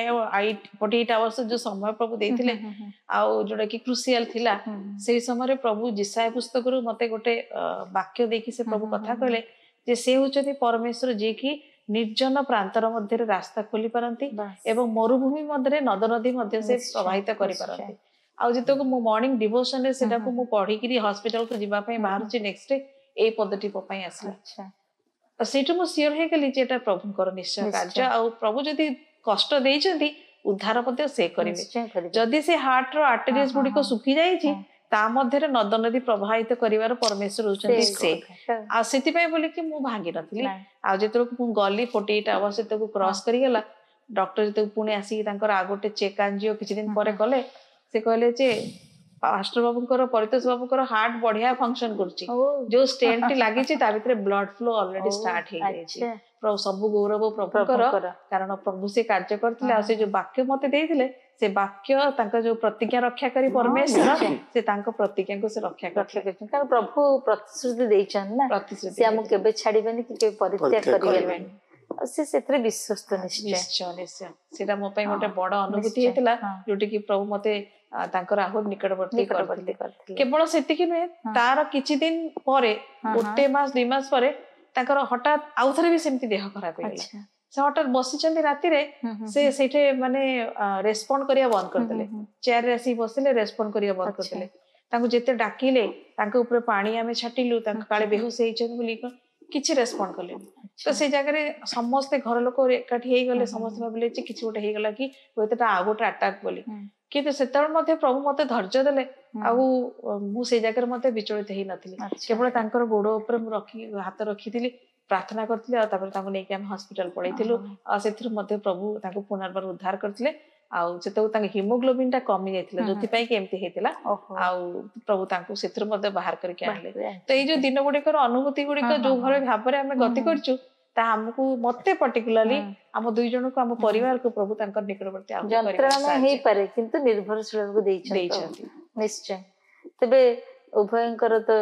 एट आवर्स जो समय प्रभु देथिले आ जोडा की क्रुशियल थिला सेही समय रे प्रभु जिसाय पुस्तक रु मते गोटे वाक्य देखि से प्रभु कथा कहले जे से होचती परमेश्वर जे की निर्जन प्रांतर मध्य रे रास्ता खोली पारंती एवं मरुभूमि मध्य रे नद नदी मध्य से प्रवाहित करि पारंती आ जतो को मॉर्निंग डिवोशन रे सेटा को मु पढी कि हॉस्पिटल को जिबा पई बाहर छि नेक्स्ट डे ए पद्धति पपाई आसला अच्छा सेटु मु सियर हे गेली जेटा प्रभु कर निश्चय कार्य आ प्रभु जदी कष्ट देइचंती उद्धार पते से करिवे जदी से हार्ट रो आर्टरीज गुडी को सुखी जाई छि ता मध्य रे नद नदी प्रवाहित करिवार परमेश्वर होचंती से आ सेति पय बोले कि मु भांगी नथली आ जेतो मु गली फोर्टी एट आवर्स सेतो को क्रॉस करि गेला डॉक्टर जेतो पुणे आसी तांकर आगोटे चेक एंजियो किछि दिन परे कले से कहले जे पास्टर बाबू को परितोष बाबू को हार्ट बढ़िया फंक्शन करछि जो स्टेंट टी लागि छि ता भितरे ब्लड फ्लो ऑलरेडी स्टार्ट हे गई छि प्रभु सब गौरव प्रभु कर कारण प्रभु से कार्य करथिले आ से जो वाक्य मते देथिले से वाक्य तांका जो प्रतिज्ञा रक्षा करी परमेश्वर से तांको प्रतिज्ञा को से रक्षा करथिले कारण प्रभु प्रतिश्रुति देइछन ना प्रतिश्रुति से हम केबे छाड़ीबेनी कि केबे परित्याग करिबेनी से सेतरे विश्वस्त निश्चय निश्चय निश्चय सेटा मो पई गोटे बड़ अनुभूति हेतला जोटी कि प्रभु मते तांकर आहुर निकटवर्ती करथिले केवल सेति कि नुहे तार किछि दिन परे ओटे मास दुई मास परे तांकर हठात आउथरे भी सेमति देह खराब हे गेला से हठात बसी चंदी राती रे से सेठे माने रेस्पोंड करिया बंद कर देले चेयर रे आसी बसिले रेस्पोंड करिया बंद कर देले तांको जेते डाकिले तांके ऊपर पानी आमे छाटिलु तांको काळे बेहोश हेइछन बोली किछि रेस्पोंड करले तो से जगह रे समस्त घर लोक एकाठी हेइ गले समस्त भाबले जे किछि गोटे हेइ गला कि होयतटा आ गोटे अटैक बोली किंतु सेतळ मध्ये प्रभु मते धैर्य देले आउ मु से जगह मते विचलित हेइ नथिली केवल तांकर गोडो ऊपर मु रखी हाथ रखिथिली प्रार्थना करथिले आ तापर तांको नेकी हम हॉस्पिटल पळैथिलु आ सेथिर मध्ये प्रभु तांको पुनर्बार उद्धार करथिले आउ सेतो तांके हीमोग्लोबिन ता कमी जायथिला जोति पई के एम्ति हेतिला आउ प्रभु तांको सेथिर मध्ये बाहर करके आले तो ए जो दिन गुडी कर अनुभूति गुडी को जो भले भाबरे हमें गति करछु ता हमकु मते पर्टिकुलरली हम दुई जन को हम परिवार को प्रभु तांकर निकटवर्ती आ यंत्रणा हेइ पारे किंतु निर्भरशील को देइछन निश्चय तबे उभयंकर तो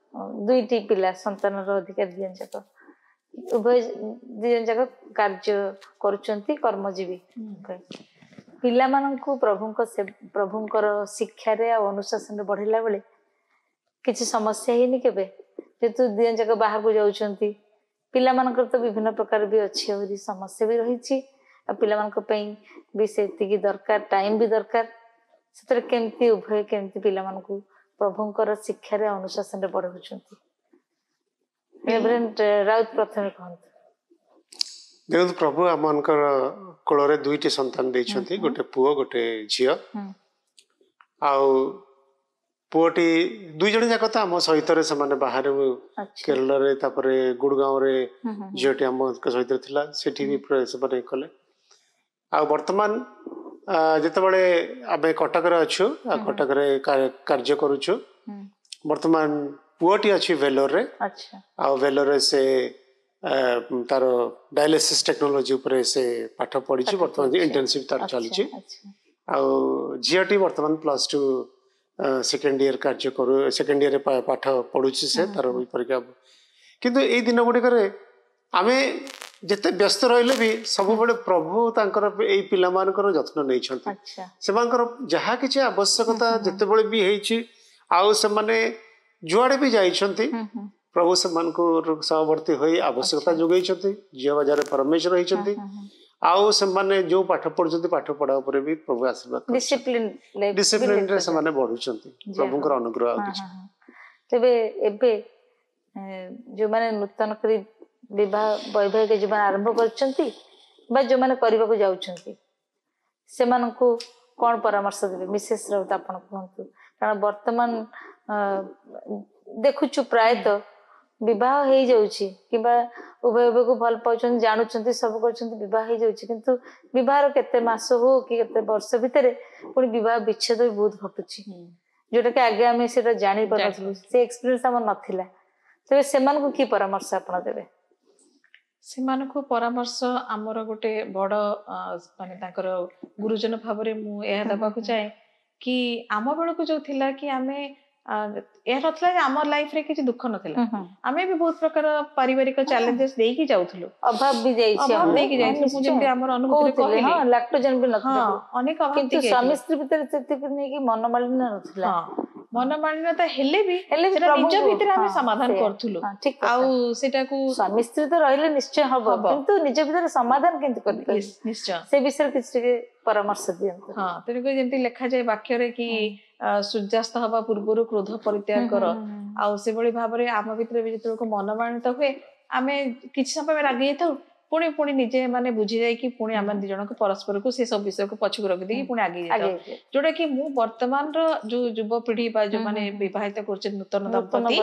दुईटी पिला संतान रो अधिकार दियन जक उभय दियन जक कार्य करूचंती कर्मजीवी पिला माननकु प्रभुंक से प्रभुंकर शिक्षा रे आ अनुशासन रे बढ़िला बेले किछि समस्या हेनी केबे जेतु दियन जक बाहर को जाउचंती पिला मानकर तो विभिन्न प्रकार भी अच्छी समस्या भी रही पिला मान भी से दरकार टाइम भी दरकार ସେଥିରେ କେମିତି ଉଭୟ କେମିତି ପିଲାମାନଙ୍କୁ ପ୍ରଭୁଙ୍କର ଶିକ୍ଷାରେ ଅନୁଶାସନରେ ବଢାଉଛନ୍ତି? ରେଭରେଣ୍ଡ ରାଉତ ପ୍ରଥମେ କହନ୍ତୁ। ଦେଖନ୍ତୁ, ପ୍ରଭୁ ଆମମାନଙ୍କର କୋଳରେ ଦୁଇଟି ସନ୍ତାନ ଦେଇଛନ୍ତି, ଗୋଟେ ପୁଅ ଗୋଟେ ଝିଅ। ଆଉ ପୁଅଟି ଦୁଇ ଜଣ ଯାକ ତ ଆମ ସହିତରେ ସେମାନେ ବାହାରେ କେରଳରେ ତାପରେ ଗୁଡଗାଁରେ ଝିଅଟି ଆମ ସହିତ ଥିଲା, ସେଠି ବି ସେମାନେ କଲେ। ଆଉ ବର୍ତ୍ତମାନ ଯେତେବେଳେ ଆମେ କଟକରେ ଅଛୁ, କଟକରେ କାର୍ଯ୍ୟ କରୁଛୁ, ବର୍ତ୍ତମାନ ପୁଅଟି ଅଛି ଭେଲୋରରେ। ଆଉ ଭେଲୋରରେ ସେ ତାର ଡାୟାଲିସିସ୍ ଟେକ୍ନୋଲୋଜି ଉପରେ ସେ ପାଠ ପଢିଛି, ବର୍ତ୍ତମାନ ଇଣ୍ଟର୍ନସିପ ତାର ଚାଲିଛି। ଆଉ ଝିଅଟି ବର୍ତ୍ତମାନ ପ୍ଲସ୍ ଟୁ ସେକେଣ୍ଡ ଇୟର କାର୍ଯ୍ୟ କରୁ ସେକେଣ୍ଡ ଇୟରରେ ପାଠ ପଢୁଛି ସେ, ତାର ପରୀକ୍ଷା। କିନ୍ତୁ ଏଇ ଦିନ ଗୁଡ଼ିକରେ ଆମେ ଯେତେ ବ୍ୟସ୍ତ ରହିଲେ ବି ସବୁବେଳେ ପ୍ରଭୁ ତାଙ୍କର ଏଇ ପିଲାମାନଙ୍କର ଯତ୍ନ ନେଇଛନ୍ତି। ସେମାନଙ୍କର ଯାହା କିଛି ଆବଶ୍ୟକତା ଯେତେବେଳେ ବି ହେଇଛି, ଆଉ ସେମାନେ ଯୁଆଡେ ବି ଯାଇଛନ୍ତି, ପ୍ରଭୁ ସେମାନଙ୍କୁ ସହବର୍ତ୍ତୀ ହୋଇ ଆବଶ୍ୟକତା ଯୋଗାଇଛନ୍ତି। ଝିଅ ବଜାରରେ ପରମେଶ୍ୱର ହେଇଛନ୍ତି। ଆଉ ସେମାନେ ଯୋଉ ପାଠ ପଢୁଛନ୍ତି, ପାଠ ପଢା ଉପରେ ବି ପ୍ରଭୁ ଆଶୀର୍ବାଦ ଡିସିପ୍ଲିନରେ ସେମାନେ ବଢୁଛନ୍ତି, ପ୍ରଭୁଙ୍କର ଅନୁଗ୍ରହ। ଆଉ କିଛି ତେବେ ଏବେ ଯୋଉମାନେ ନୂତନ କରି ବିବାହ ବୈବାହିକ ଜୀବନ ଆରମ୍ଭ କରିଛନ୍ତି ବା ଯୋଉମାନେ କରିବାକୁ ଯାଉଛନ୍ତି, ସେମାନଙ୍କୁ କଣ ପରାମର୍ଶ ଦେବେ? ମିସେସ୍ ରାଉତ ଆପଣ କୁହନ୍ତୁ। କାରଣ ବର୍ତ୍ତମାନ ଦେଖୁଛୁ ପ୍ରାୟତଃ ବିବାହ ହେଇଯାଉଛି କିମ୍ବା ଉଭୟ ଉଭୟକୁ ଭଲ ପାଉଛନ୍ତି, ଜାଣୁଛନ୍ତି, ସବୁ କରୁଛନ୍ତି, ବିବାହ ହେଇଯାଉଛି, କିନ୍ତୁ ବିବାହର କେତେ ମାସ ହଉ କି କେତେ ବର୍ଷ ଭିତରେ ପୁଣି ବିବାହ ବିଚ୍ଛେଦ ବି ବହୁତ ଘଟୁଛି, ଯୋଉଟା କି ଆଗେ ଆମେ ସେଟା ଜାଣିପାରୁନଥିଲୁ, ସେ ଏକ୍ସପିରିଏନ୍ସ ଆମର ନଥିଲା। ତେବେ ସେମାନଙ୍କୁ କି ପରାମର୍ଶ ଆପଣ ଦେବେ? ସେମାନଙ୍କୁ ପରାମର୍ଶ ଆମର ଗୋଟେ ବଡ ମାନେ ତାଙ୍କର ଗୁରୁଜନ ଭାବରେ ମୁଁ ଏହା ଦେବାକୁ ଚାହେଁ କି ଆମ ବେଳକୁ ଯୋଉ ଥିଲା କି ଆମେ ଏହା ନଥିଲା ଯେ ଆମ ଲାଇଫରେ କିଛି ଦୁଃଖ ନଥିଲା, ଆମେ ବି ବହୁତ ପ୍ରକାର ପାରିବାରିକ ଚ୍ୟାଲେଞ୍ଜେସ୍ ଦେଇକି ଯାଉଥିଲୁ, ଅଭାବ ବି ଯାଇଛି, ଅଭାବ ଦେଇକି ଯାଇଥିଲୁ। ମୁଁ ଯେମିତି ଆମର ଅନୁଭୂତିରେ କହିଲି, ଲାକ୍ଟୋଜେନ ବି ନଥିଲା, ଅନେକ ଅଭାବ, କିନ୍ତୁ ସ୍ୱାମୀ ସ୍ତ୍ରୀ ଭିତରେ ସେତିକି ନେଇକି ମନମାଳିନ୍ୟ ନଥିଲା। ମନମାଳିନ୍ୟତା ହେଲେ ବି ସେଟା ନିଜ ଭିତରେ ଆମେ ସମାଧାନ କରୁଥିଲୁ। ଆଉ ସେଟାକୁ ସ୍ୱାମୀ ସ୍ତ୍ରୀ ତ ରହିଲେ ନିଶ୍ଚୟ ହବ, କିନ୍ତୁ ନିଜ ଭିତରେ ସମାଧାନ କେମିତି କରିପାରିବେ, ନିଶ୍ଚୟ ସେ ବିଷୟରେ କିଛି ଟିକେ ପରାମର୍ଶ ଦିଅନ୍ତୁ। ହଁ, ତେଣୁକରି ଯେମିତି ଲେଖାଯାଏ ବାକ୍ୟରେ କି ସୂର୍ଯ୍ୟାସ୍ତ ହବା ପୂର୍ବରୁ କ୍ରୋଧ ପରିତ୍ୟାଗ କର। ଆଉ ସେଭଳି ଭାବରେ ଆମ ଭିତରେ ବି ଯେତେବେଳକୁ ମନମାଳିନ୍ୟତା ହୁଏ, ଆମେ କିଛି ସମୟ ରାଗି ଯାଇଥାଉ, ପୁଣି ପୁଣି ନିଜେ ମାନେ ବୁଝି ଯାଇକି ପୁଣି ଆମେ ଦି ଜଣଙ୍କୁ ପରସ୍ପରକୁ ସେ ସବୁ ବିଷୟକୁ ପଛକୁ ରଖିଦେଇକି ପୁଣି ଆଗେଇ ଯାଇଥାଉ। ଯୋଉଟା କି ମୁଁ ବର୍ତ୍ତମାନର ଯୋଉ ଯୁବପିଢି ବା ଯୋଉମାନେ ବିବାହିତ କରୁଛନ୍ତି, ନୂତନ ଦମ୍ପତି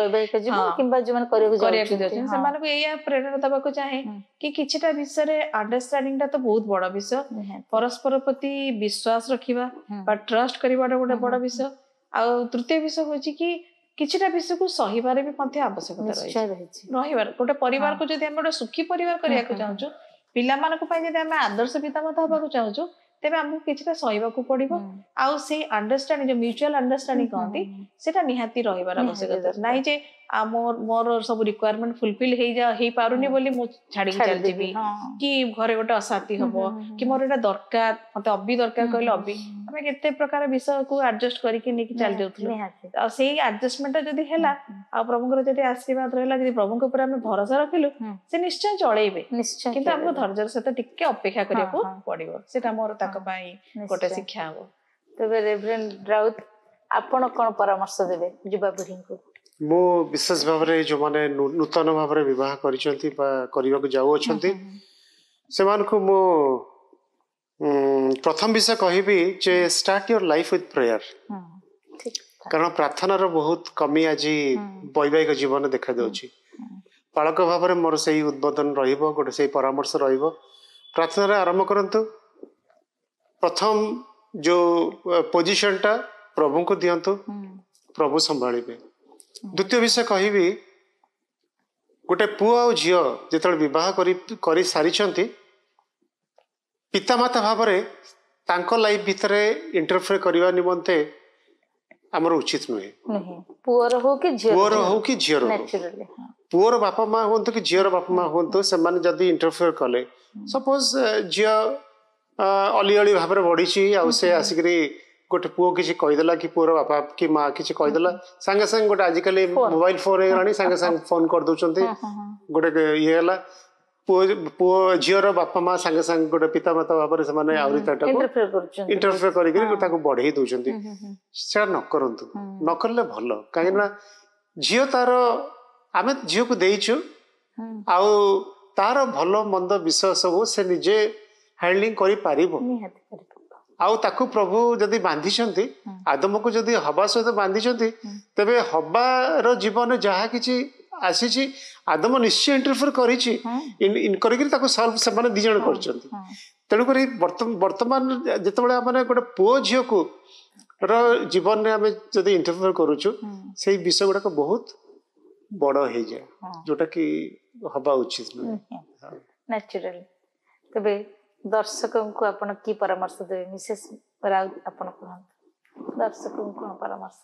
କରିବାକୁ ଯାଉଛନ୍ତି, ସେମାନଙ୍କୁ ଏଇଆ ପ୍ରେରଣା ଦେବାକୁ ଚାହେଁ କି କିଛିଟା ବିଷୟରେ ଅଣ୍ଡରଷ୍ଟାଣ୍ଡିଂ ଟା ତ ବହୁତ ବଡ ବିଷୟ, ପରସ୍ପର ପ୍ରତି ବିଶ୍ୱାସ ରଖିବା ବା ଟ୍ରଷ୍ଟ କରିବାଟା ଗୋଟେ ବଡ ବିଷୟ। ଆଉ ତୃତୀୟ ବିଷୟ ହଉଛି କି କିଛିଟା ବିଷୟକୁ ସହିବାରେ ବି ମଧ୍ୟ ଆବଶ୍ୟକତା ରହିଛି, ରହିବାର। ଗୋଟେ ପରିବାରକୁ ଯଦି ଆମେ ଗୋଟେ ସୁଖୀ ପରିବାର କରିବାକୁ ଚାହୁଁଛୁ, ପିଲାମାନଙ୍କ ପାଇଁ ଯଦି ଆମେ ଆଦର୍ଶ ପିତାମାତା ହବାକୁ ଚାହୁଁଛୁ, ତେବେ ଆମକୁ କିଛିଟା ସହିବାକୁ ପଡିବ। ଆଉ ସେଇ ଅଣ୍ଡରଷ୍ଟାଣ୍ଡିଂ, ଯୋଉ ମ୍ୟୁଚୁଆଲ ଅଣ୍ଡରଷ୍ଟାଣ୍ଡିଂ କହନ୍ତି, ସେଟା ନିହାତି ରହିବାର ଆବଶ୍ୟକତା ନାହିଁ ଯେ ମୋର ସବୁ ରିକ୍ୱାରମେଣ୍ଟ ଫୁଲଫିଲ ହେଇଯା ହେଇପାରୁନି ବୋଲି ମୁଁ ଛାଡିକି ଚାଲିଯିବି, କି ଘରେ ଗୋଟେ ଅଶାନ୍ତି ହବ, କି ମୋର ଏଇଟା ଦରକାର, ମତେ ଅବି ଦରକାର କହିଲେ ଅବି, ଆମେ କେତେ ପ୍ରକାର ବିଷୟକୁ ଆଡଜଷ୍ଟ କରିକି ନେଇକି ଚାଲି ଯାଉଥିଲୁ। ଆଉ ସେଇ ଆଡଜଷ୍ଟମେଣ୍ଟଟା ଯଦି ହେଲା, ଆଉ ପ୍ରଭୁଙ୍କର ଯଦି ଆଶୀର୍ବାଦ ରହିଲା, ଯଦି ପ୍ରଭୁଙ୍କ ଉପରେ ଆମେ ଭରସା ରଖିଲୁ, ସେ ନିଶ୍ଚୟ ଚଳେଇବେ, କିନ୍ତୁ ଆମକୁ ଧୈର୍ଯ୍ୟର ସହିତ ଟିକେ ଅପେକ୍ଷା କରିବାକୁ ପଡିବ। ସେଟା ମୋର ତାଙ୍କ ପାଇଁ ଗୋଟେ ଶିକ୍ଷା ହବ। ତେବେ ରେଭରେଣ୍ଡ ରାଉତ, ଆପଣ କଣ ପରାମର୍ଶ ଦେବେ ଯୁବାପିଢିଙ୍କୁ? ମୁଁ ବିଶେଷ ଭାବରେ ଯୋଉମାନେ ନୂତନ ଭାବରେ ବିବାହ କରିଛନ୍ତି ବା କରିବାକୁ ଯାଉଅଛନ୍ତି, ସେମାନଙ୍କୁ ମୁଁ ପ୍ରଥମ ବିଷୟ କହିବି ଯେ start your life with prayer. କାରଣ ପ୍ରାର୍ଥନାର ବହୁତ କମି ଆଜି ବୈବାହିକ ଜୀବନ ଦେଖାଯାଉଛି। ବାଳକ ଭାବରେ ମୋର ସେଇ ଉଦ୍ବୋଧନ ରହିବ, ଗୋଟେ ସେଇ ପରାମର୍ଶ ରହିବ, ପ୍ରାର୍ଥନାରେ ଆରମ୍ଭ କରନ୍ତୁ। ପ୍ରଥମ ଯୋଉ ପୋଜିସନଟା ପ୍ରଭୁଙ୍କୁ ଦିଅନ୍ତୁ, ପ୍ରଭୁ ସମ୍ଭାଳିବେ। ଦ୍ୱିତୀୟ ବିଷୟ କହିବି, ଗୋଟେ ପୁଅ ଆଉ ଝିଅ ଯେତେବେଳେ ବିବାହ କରି କରି ସାରିଛନ୍ତି, ପିତାମାତା ଭାବରେ ତାଙ୍କ ଲାଇଫ ଭିତରେ ଇଣ୍ଟରଫିୟର କରିବା ନିମନ୍ତେ ଆମର ଉଚିତ ନୁହେଁ। ପୁଅର ହଉ କି ପୁଅର ହଉ କି ଝିଅର ହଉ, ପୁଅର ବାପା ମା ହୁଅନ୍ତୁ କି ଝିଅର ବାପା ମା ହୁଅନ୍ତୁ, ସେମାନେ ଯଦି ଇଣ୍ଟରଫିୟର କଲେ, ସପୋଜ ଝିଅ ଅଲିଅଳି ଭାବରେ ବଢିଛି, ଆଉ ସେ ଆସିକିରି ଗୋଟେ ପୁଅ କିଛି କହିଦେଲା କି ପୁଅର ବାପା କି ମା କିଛି କହିଦେଲା, ସାଙ୍ଗେ ସାଙ୍ଗେ ଗୋଟେ ଆଜିକାଲି ମୋବାଇଲ ଫୋନ ହେଇଗଲାଣି, ସାଙ୍ଗେ ସାଙ୍ଗେ ଫୋନ କରିଦଉଛନ୍ତି, ଗୋଟେ ଇଏ ହେଲା, पुओ पुओ झीर बापा माँ सांगे सांगे गोटे पिता माता भाव से माने आउरी ताटाको इंटरफेयर करछन इंटरफेयर करिक ताको बढ़ेई दउचंती से न करंतु न करले भलो काहे ना झील तार आमे झील को देइछु आउ तार भलो मंद विषय सब से निजे हैंडलिंग करि पारिबो निहाती करिबो आउ ताकू प्रभु जदि बांधी छंती आदम को जदि हवा सहित बांधी छंती तबे हबार जीवन जहा किछि आसीछि आदम निश्चय इंटरफेयर करिछि इन इन करिक ताको सॉल्व से माने दि जण करछंती तेणु करी वर्तमान जेतेबेले माने गोटे पुओ झियो को र जीवन रे हमें जदि इंटरफेयर करूछु सेही विषय गुडा को बहुत बड़ हो जाए जोटा कि हवा उचित नेचुरल तबे दर्शकों को आपण की परामर्श देबे मिसेस राउत आपण कहन दर्शकों को परामर्श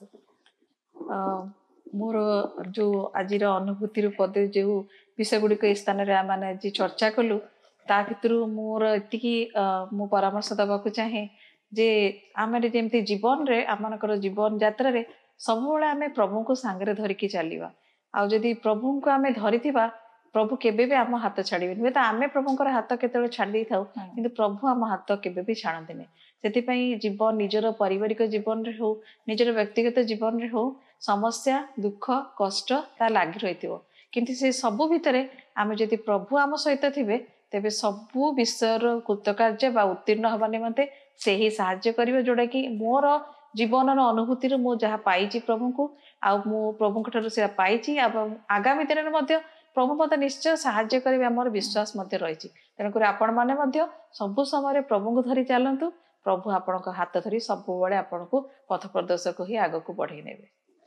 मोर जो आज अनुभूति पदे जो विषय गुड़िक स्थान रे माने आज चर्चा कलु ता भितर मोर एतिकी मो परामर्श देवाक चाहे जे आम जमी जीवन रे आमर जीवन यात्रा रे सब आम प्रभु को सांगे धरिकी चलवा आउ जदि प्रभु को आम धरिथिबा प्रभु केबे भी आम हाथ छाड़बे हुए तो आम प्रभुंर हाथ केते छाड़ी था कि प्रभु आम हाथ केबे भी छाड़ते से जीवन निजर पारिवारिक जीवन रे हो निजर व्यक्तिगत जीवन रे हो समस्या दुख कष्ट ता लगी रही किंतु से सबू भितर आम जदि प्रभु आम सहित थे तेबे सबू विषय कृतकार्य बा उत्तीर्ण हवा निमंते से ही साहाय्य करिवे जोड़ा कि मोर जीवन अनुभूति मु जहाँ पाई प्रभु को आ मु प्रभु ठार से पाई आगामी दिन में प्रभु मत निश्चय साहाय्य करेंगे आम विश्वास रही तेणुक आपण मैंने सबु समय प्रभु को धरी चलतु प्रभु आपण हाथ धरी सब आपण को पथ प्रदर्शक ही आग को बढ़े ने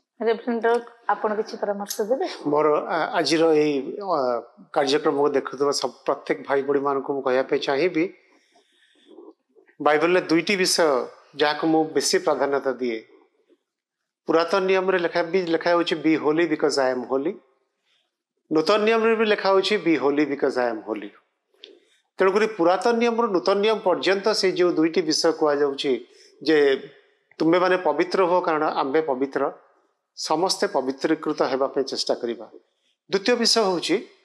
परामर्श देवे मोर आज कार्यक्रम को देखुवा सब प्रत्येक भाई बड़ी मान को कहवाई चाहिए बाइबल दुईटी विषय जहाँ को मुझे बेसी प्राधान्यता दिए पुरातन नियम रे लिखा भी लिखा हो be holy because I am holy नूतन नियम रे भी लिखा हो be holy because I am holy तेणुक पुरातन नियम नूतन नियम पर्यंत से जो दुईटी विषय कहुचे तुम्हें माने पवित्र हो कारण आम्बे पवित्र समस्ते पवित्रीकृत होगापी चेष्टा करवा द्वितीय विषय हूँ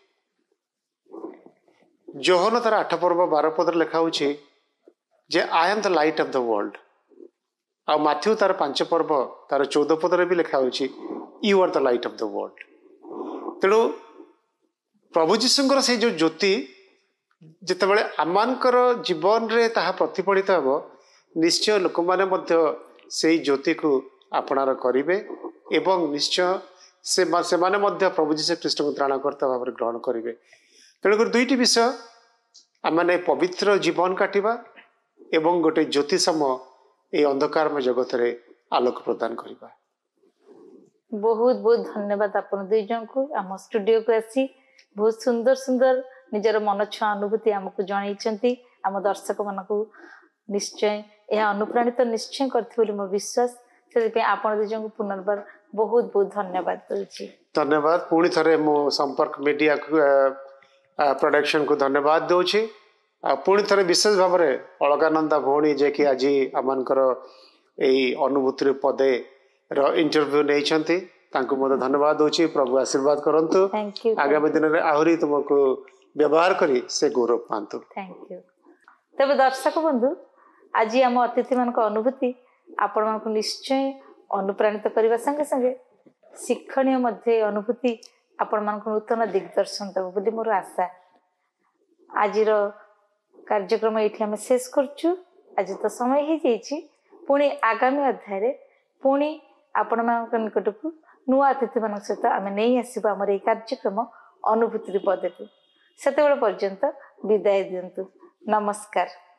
जोहन तार आठ पर्व बार पदर लिखा हो I am the light of the world आ माथ्यू तार पांच पर्व तार चौदह पदर भी लिखा हो you are the light of the world तेणु प्रभु जीशुଙ୍କର से जो ज्योति जितेबाला आमानकर जीवन रे ताहा प्रतिफलित हो निश्चय लोक माने मध्य से ज्योति को आपणार करिवे एवं निश्चय से से माने मध्य प्रभु जीशु ख्रीष्ट को त्राणकर्ता भाव ग्रहण करेंगे तेणुक दुईटी विषय आम पवित्र जीवन काटिबा एवं गोटे ज्योतिषम ये अंधकार में जगत रे आलोक प्रदान करवा बहुत बहुत धन्यवाद आपण दुई जन को आम स्टूडियो को आसी बहुत सुंदर सुंदर निजर मन छुआ अनुभूति आमको जन आम दर्शक मान निश्चय यह अनुप्राणित निश्चय कर मो विश्वास से आपण दुई जन को पुनर्बार बहुत बहुत धन्यवाद दूसरी धन्यवाद पुणी थे मो संपर्क मीडिया प्रोडक्शन को धन्यवाद दूची पुणी थे विशेष भाव में अलगानंदा भौणी जे कि आज आमकर यही अनुभूति पदे इंटरव्यू नहीं मत धन्यवाद दूची प्रभु आशीर्वाद करंतु आगामी दिन में आहरी तुमको व्यवहार करी से गौरव पातु थैंक यू तबे दर्शक बंधु आज आम अतिथि मान अनुभूति आपण मान निश्चय अनुप्राणित करने संगे संगे शिक्षणीय मध्य अनुभूति आपण मान नूतन दिग्दर्शन देव बोली मोर आशा आज कार्यक्रम ये आम शेष करुँ आज तो समय हो जाइए पुणी आगामी अध्याय पुणी आपण मान निकट को नुआ अतिथि मान सहित आम नहीं आसबू आम ये कार्यक्रम अनुभूति पदे से पर्यंत विदाय दिंतु नमस्कार।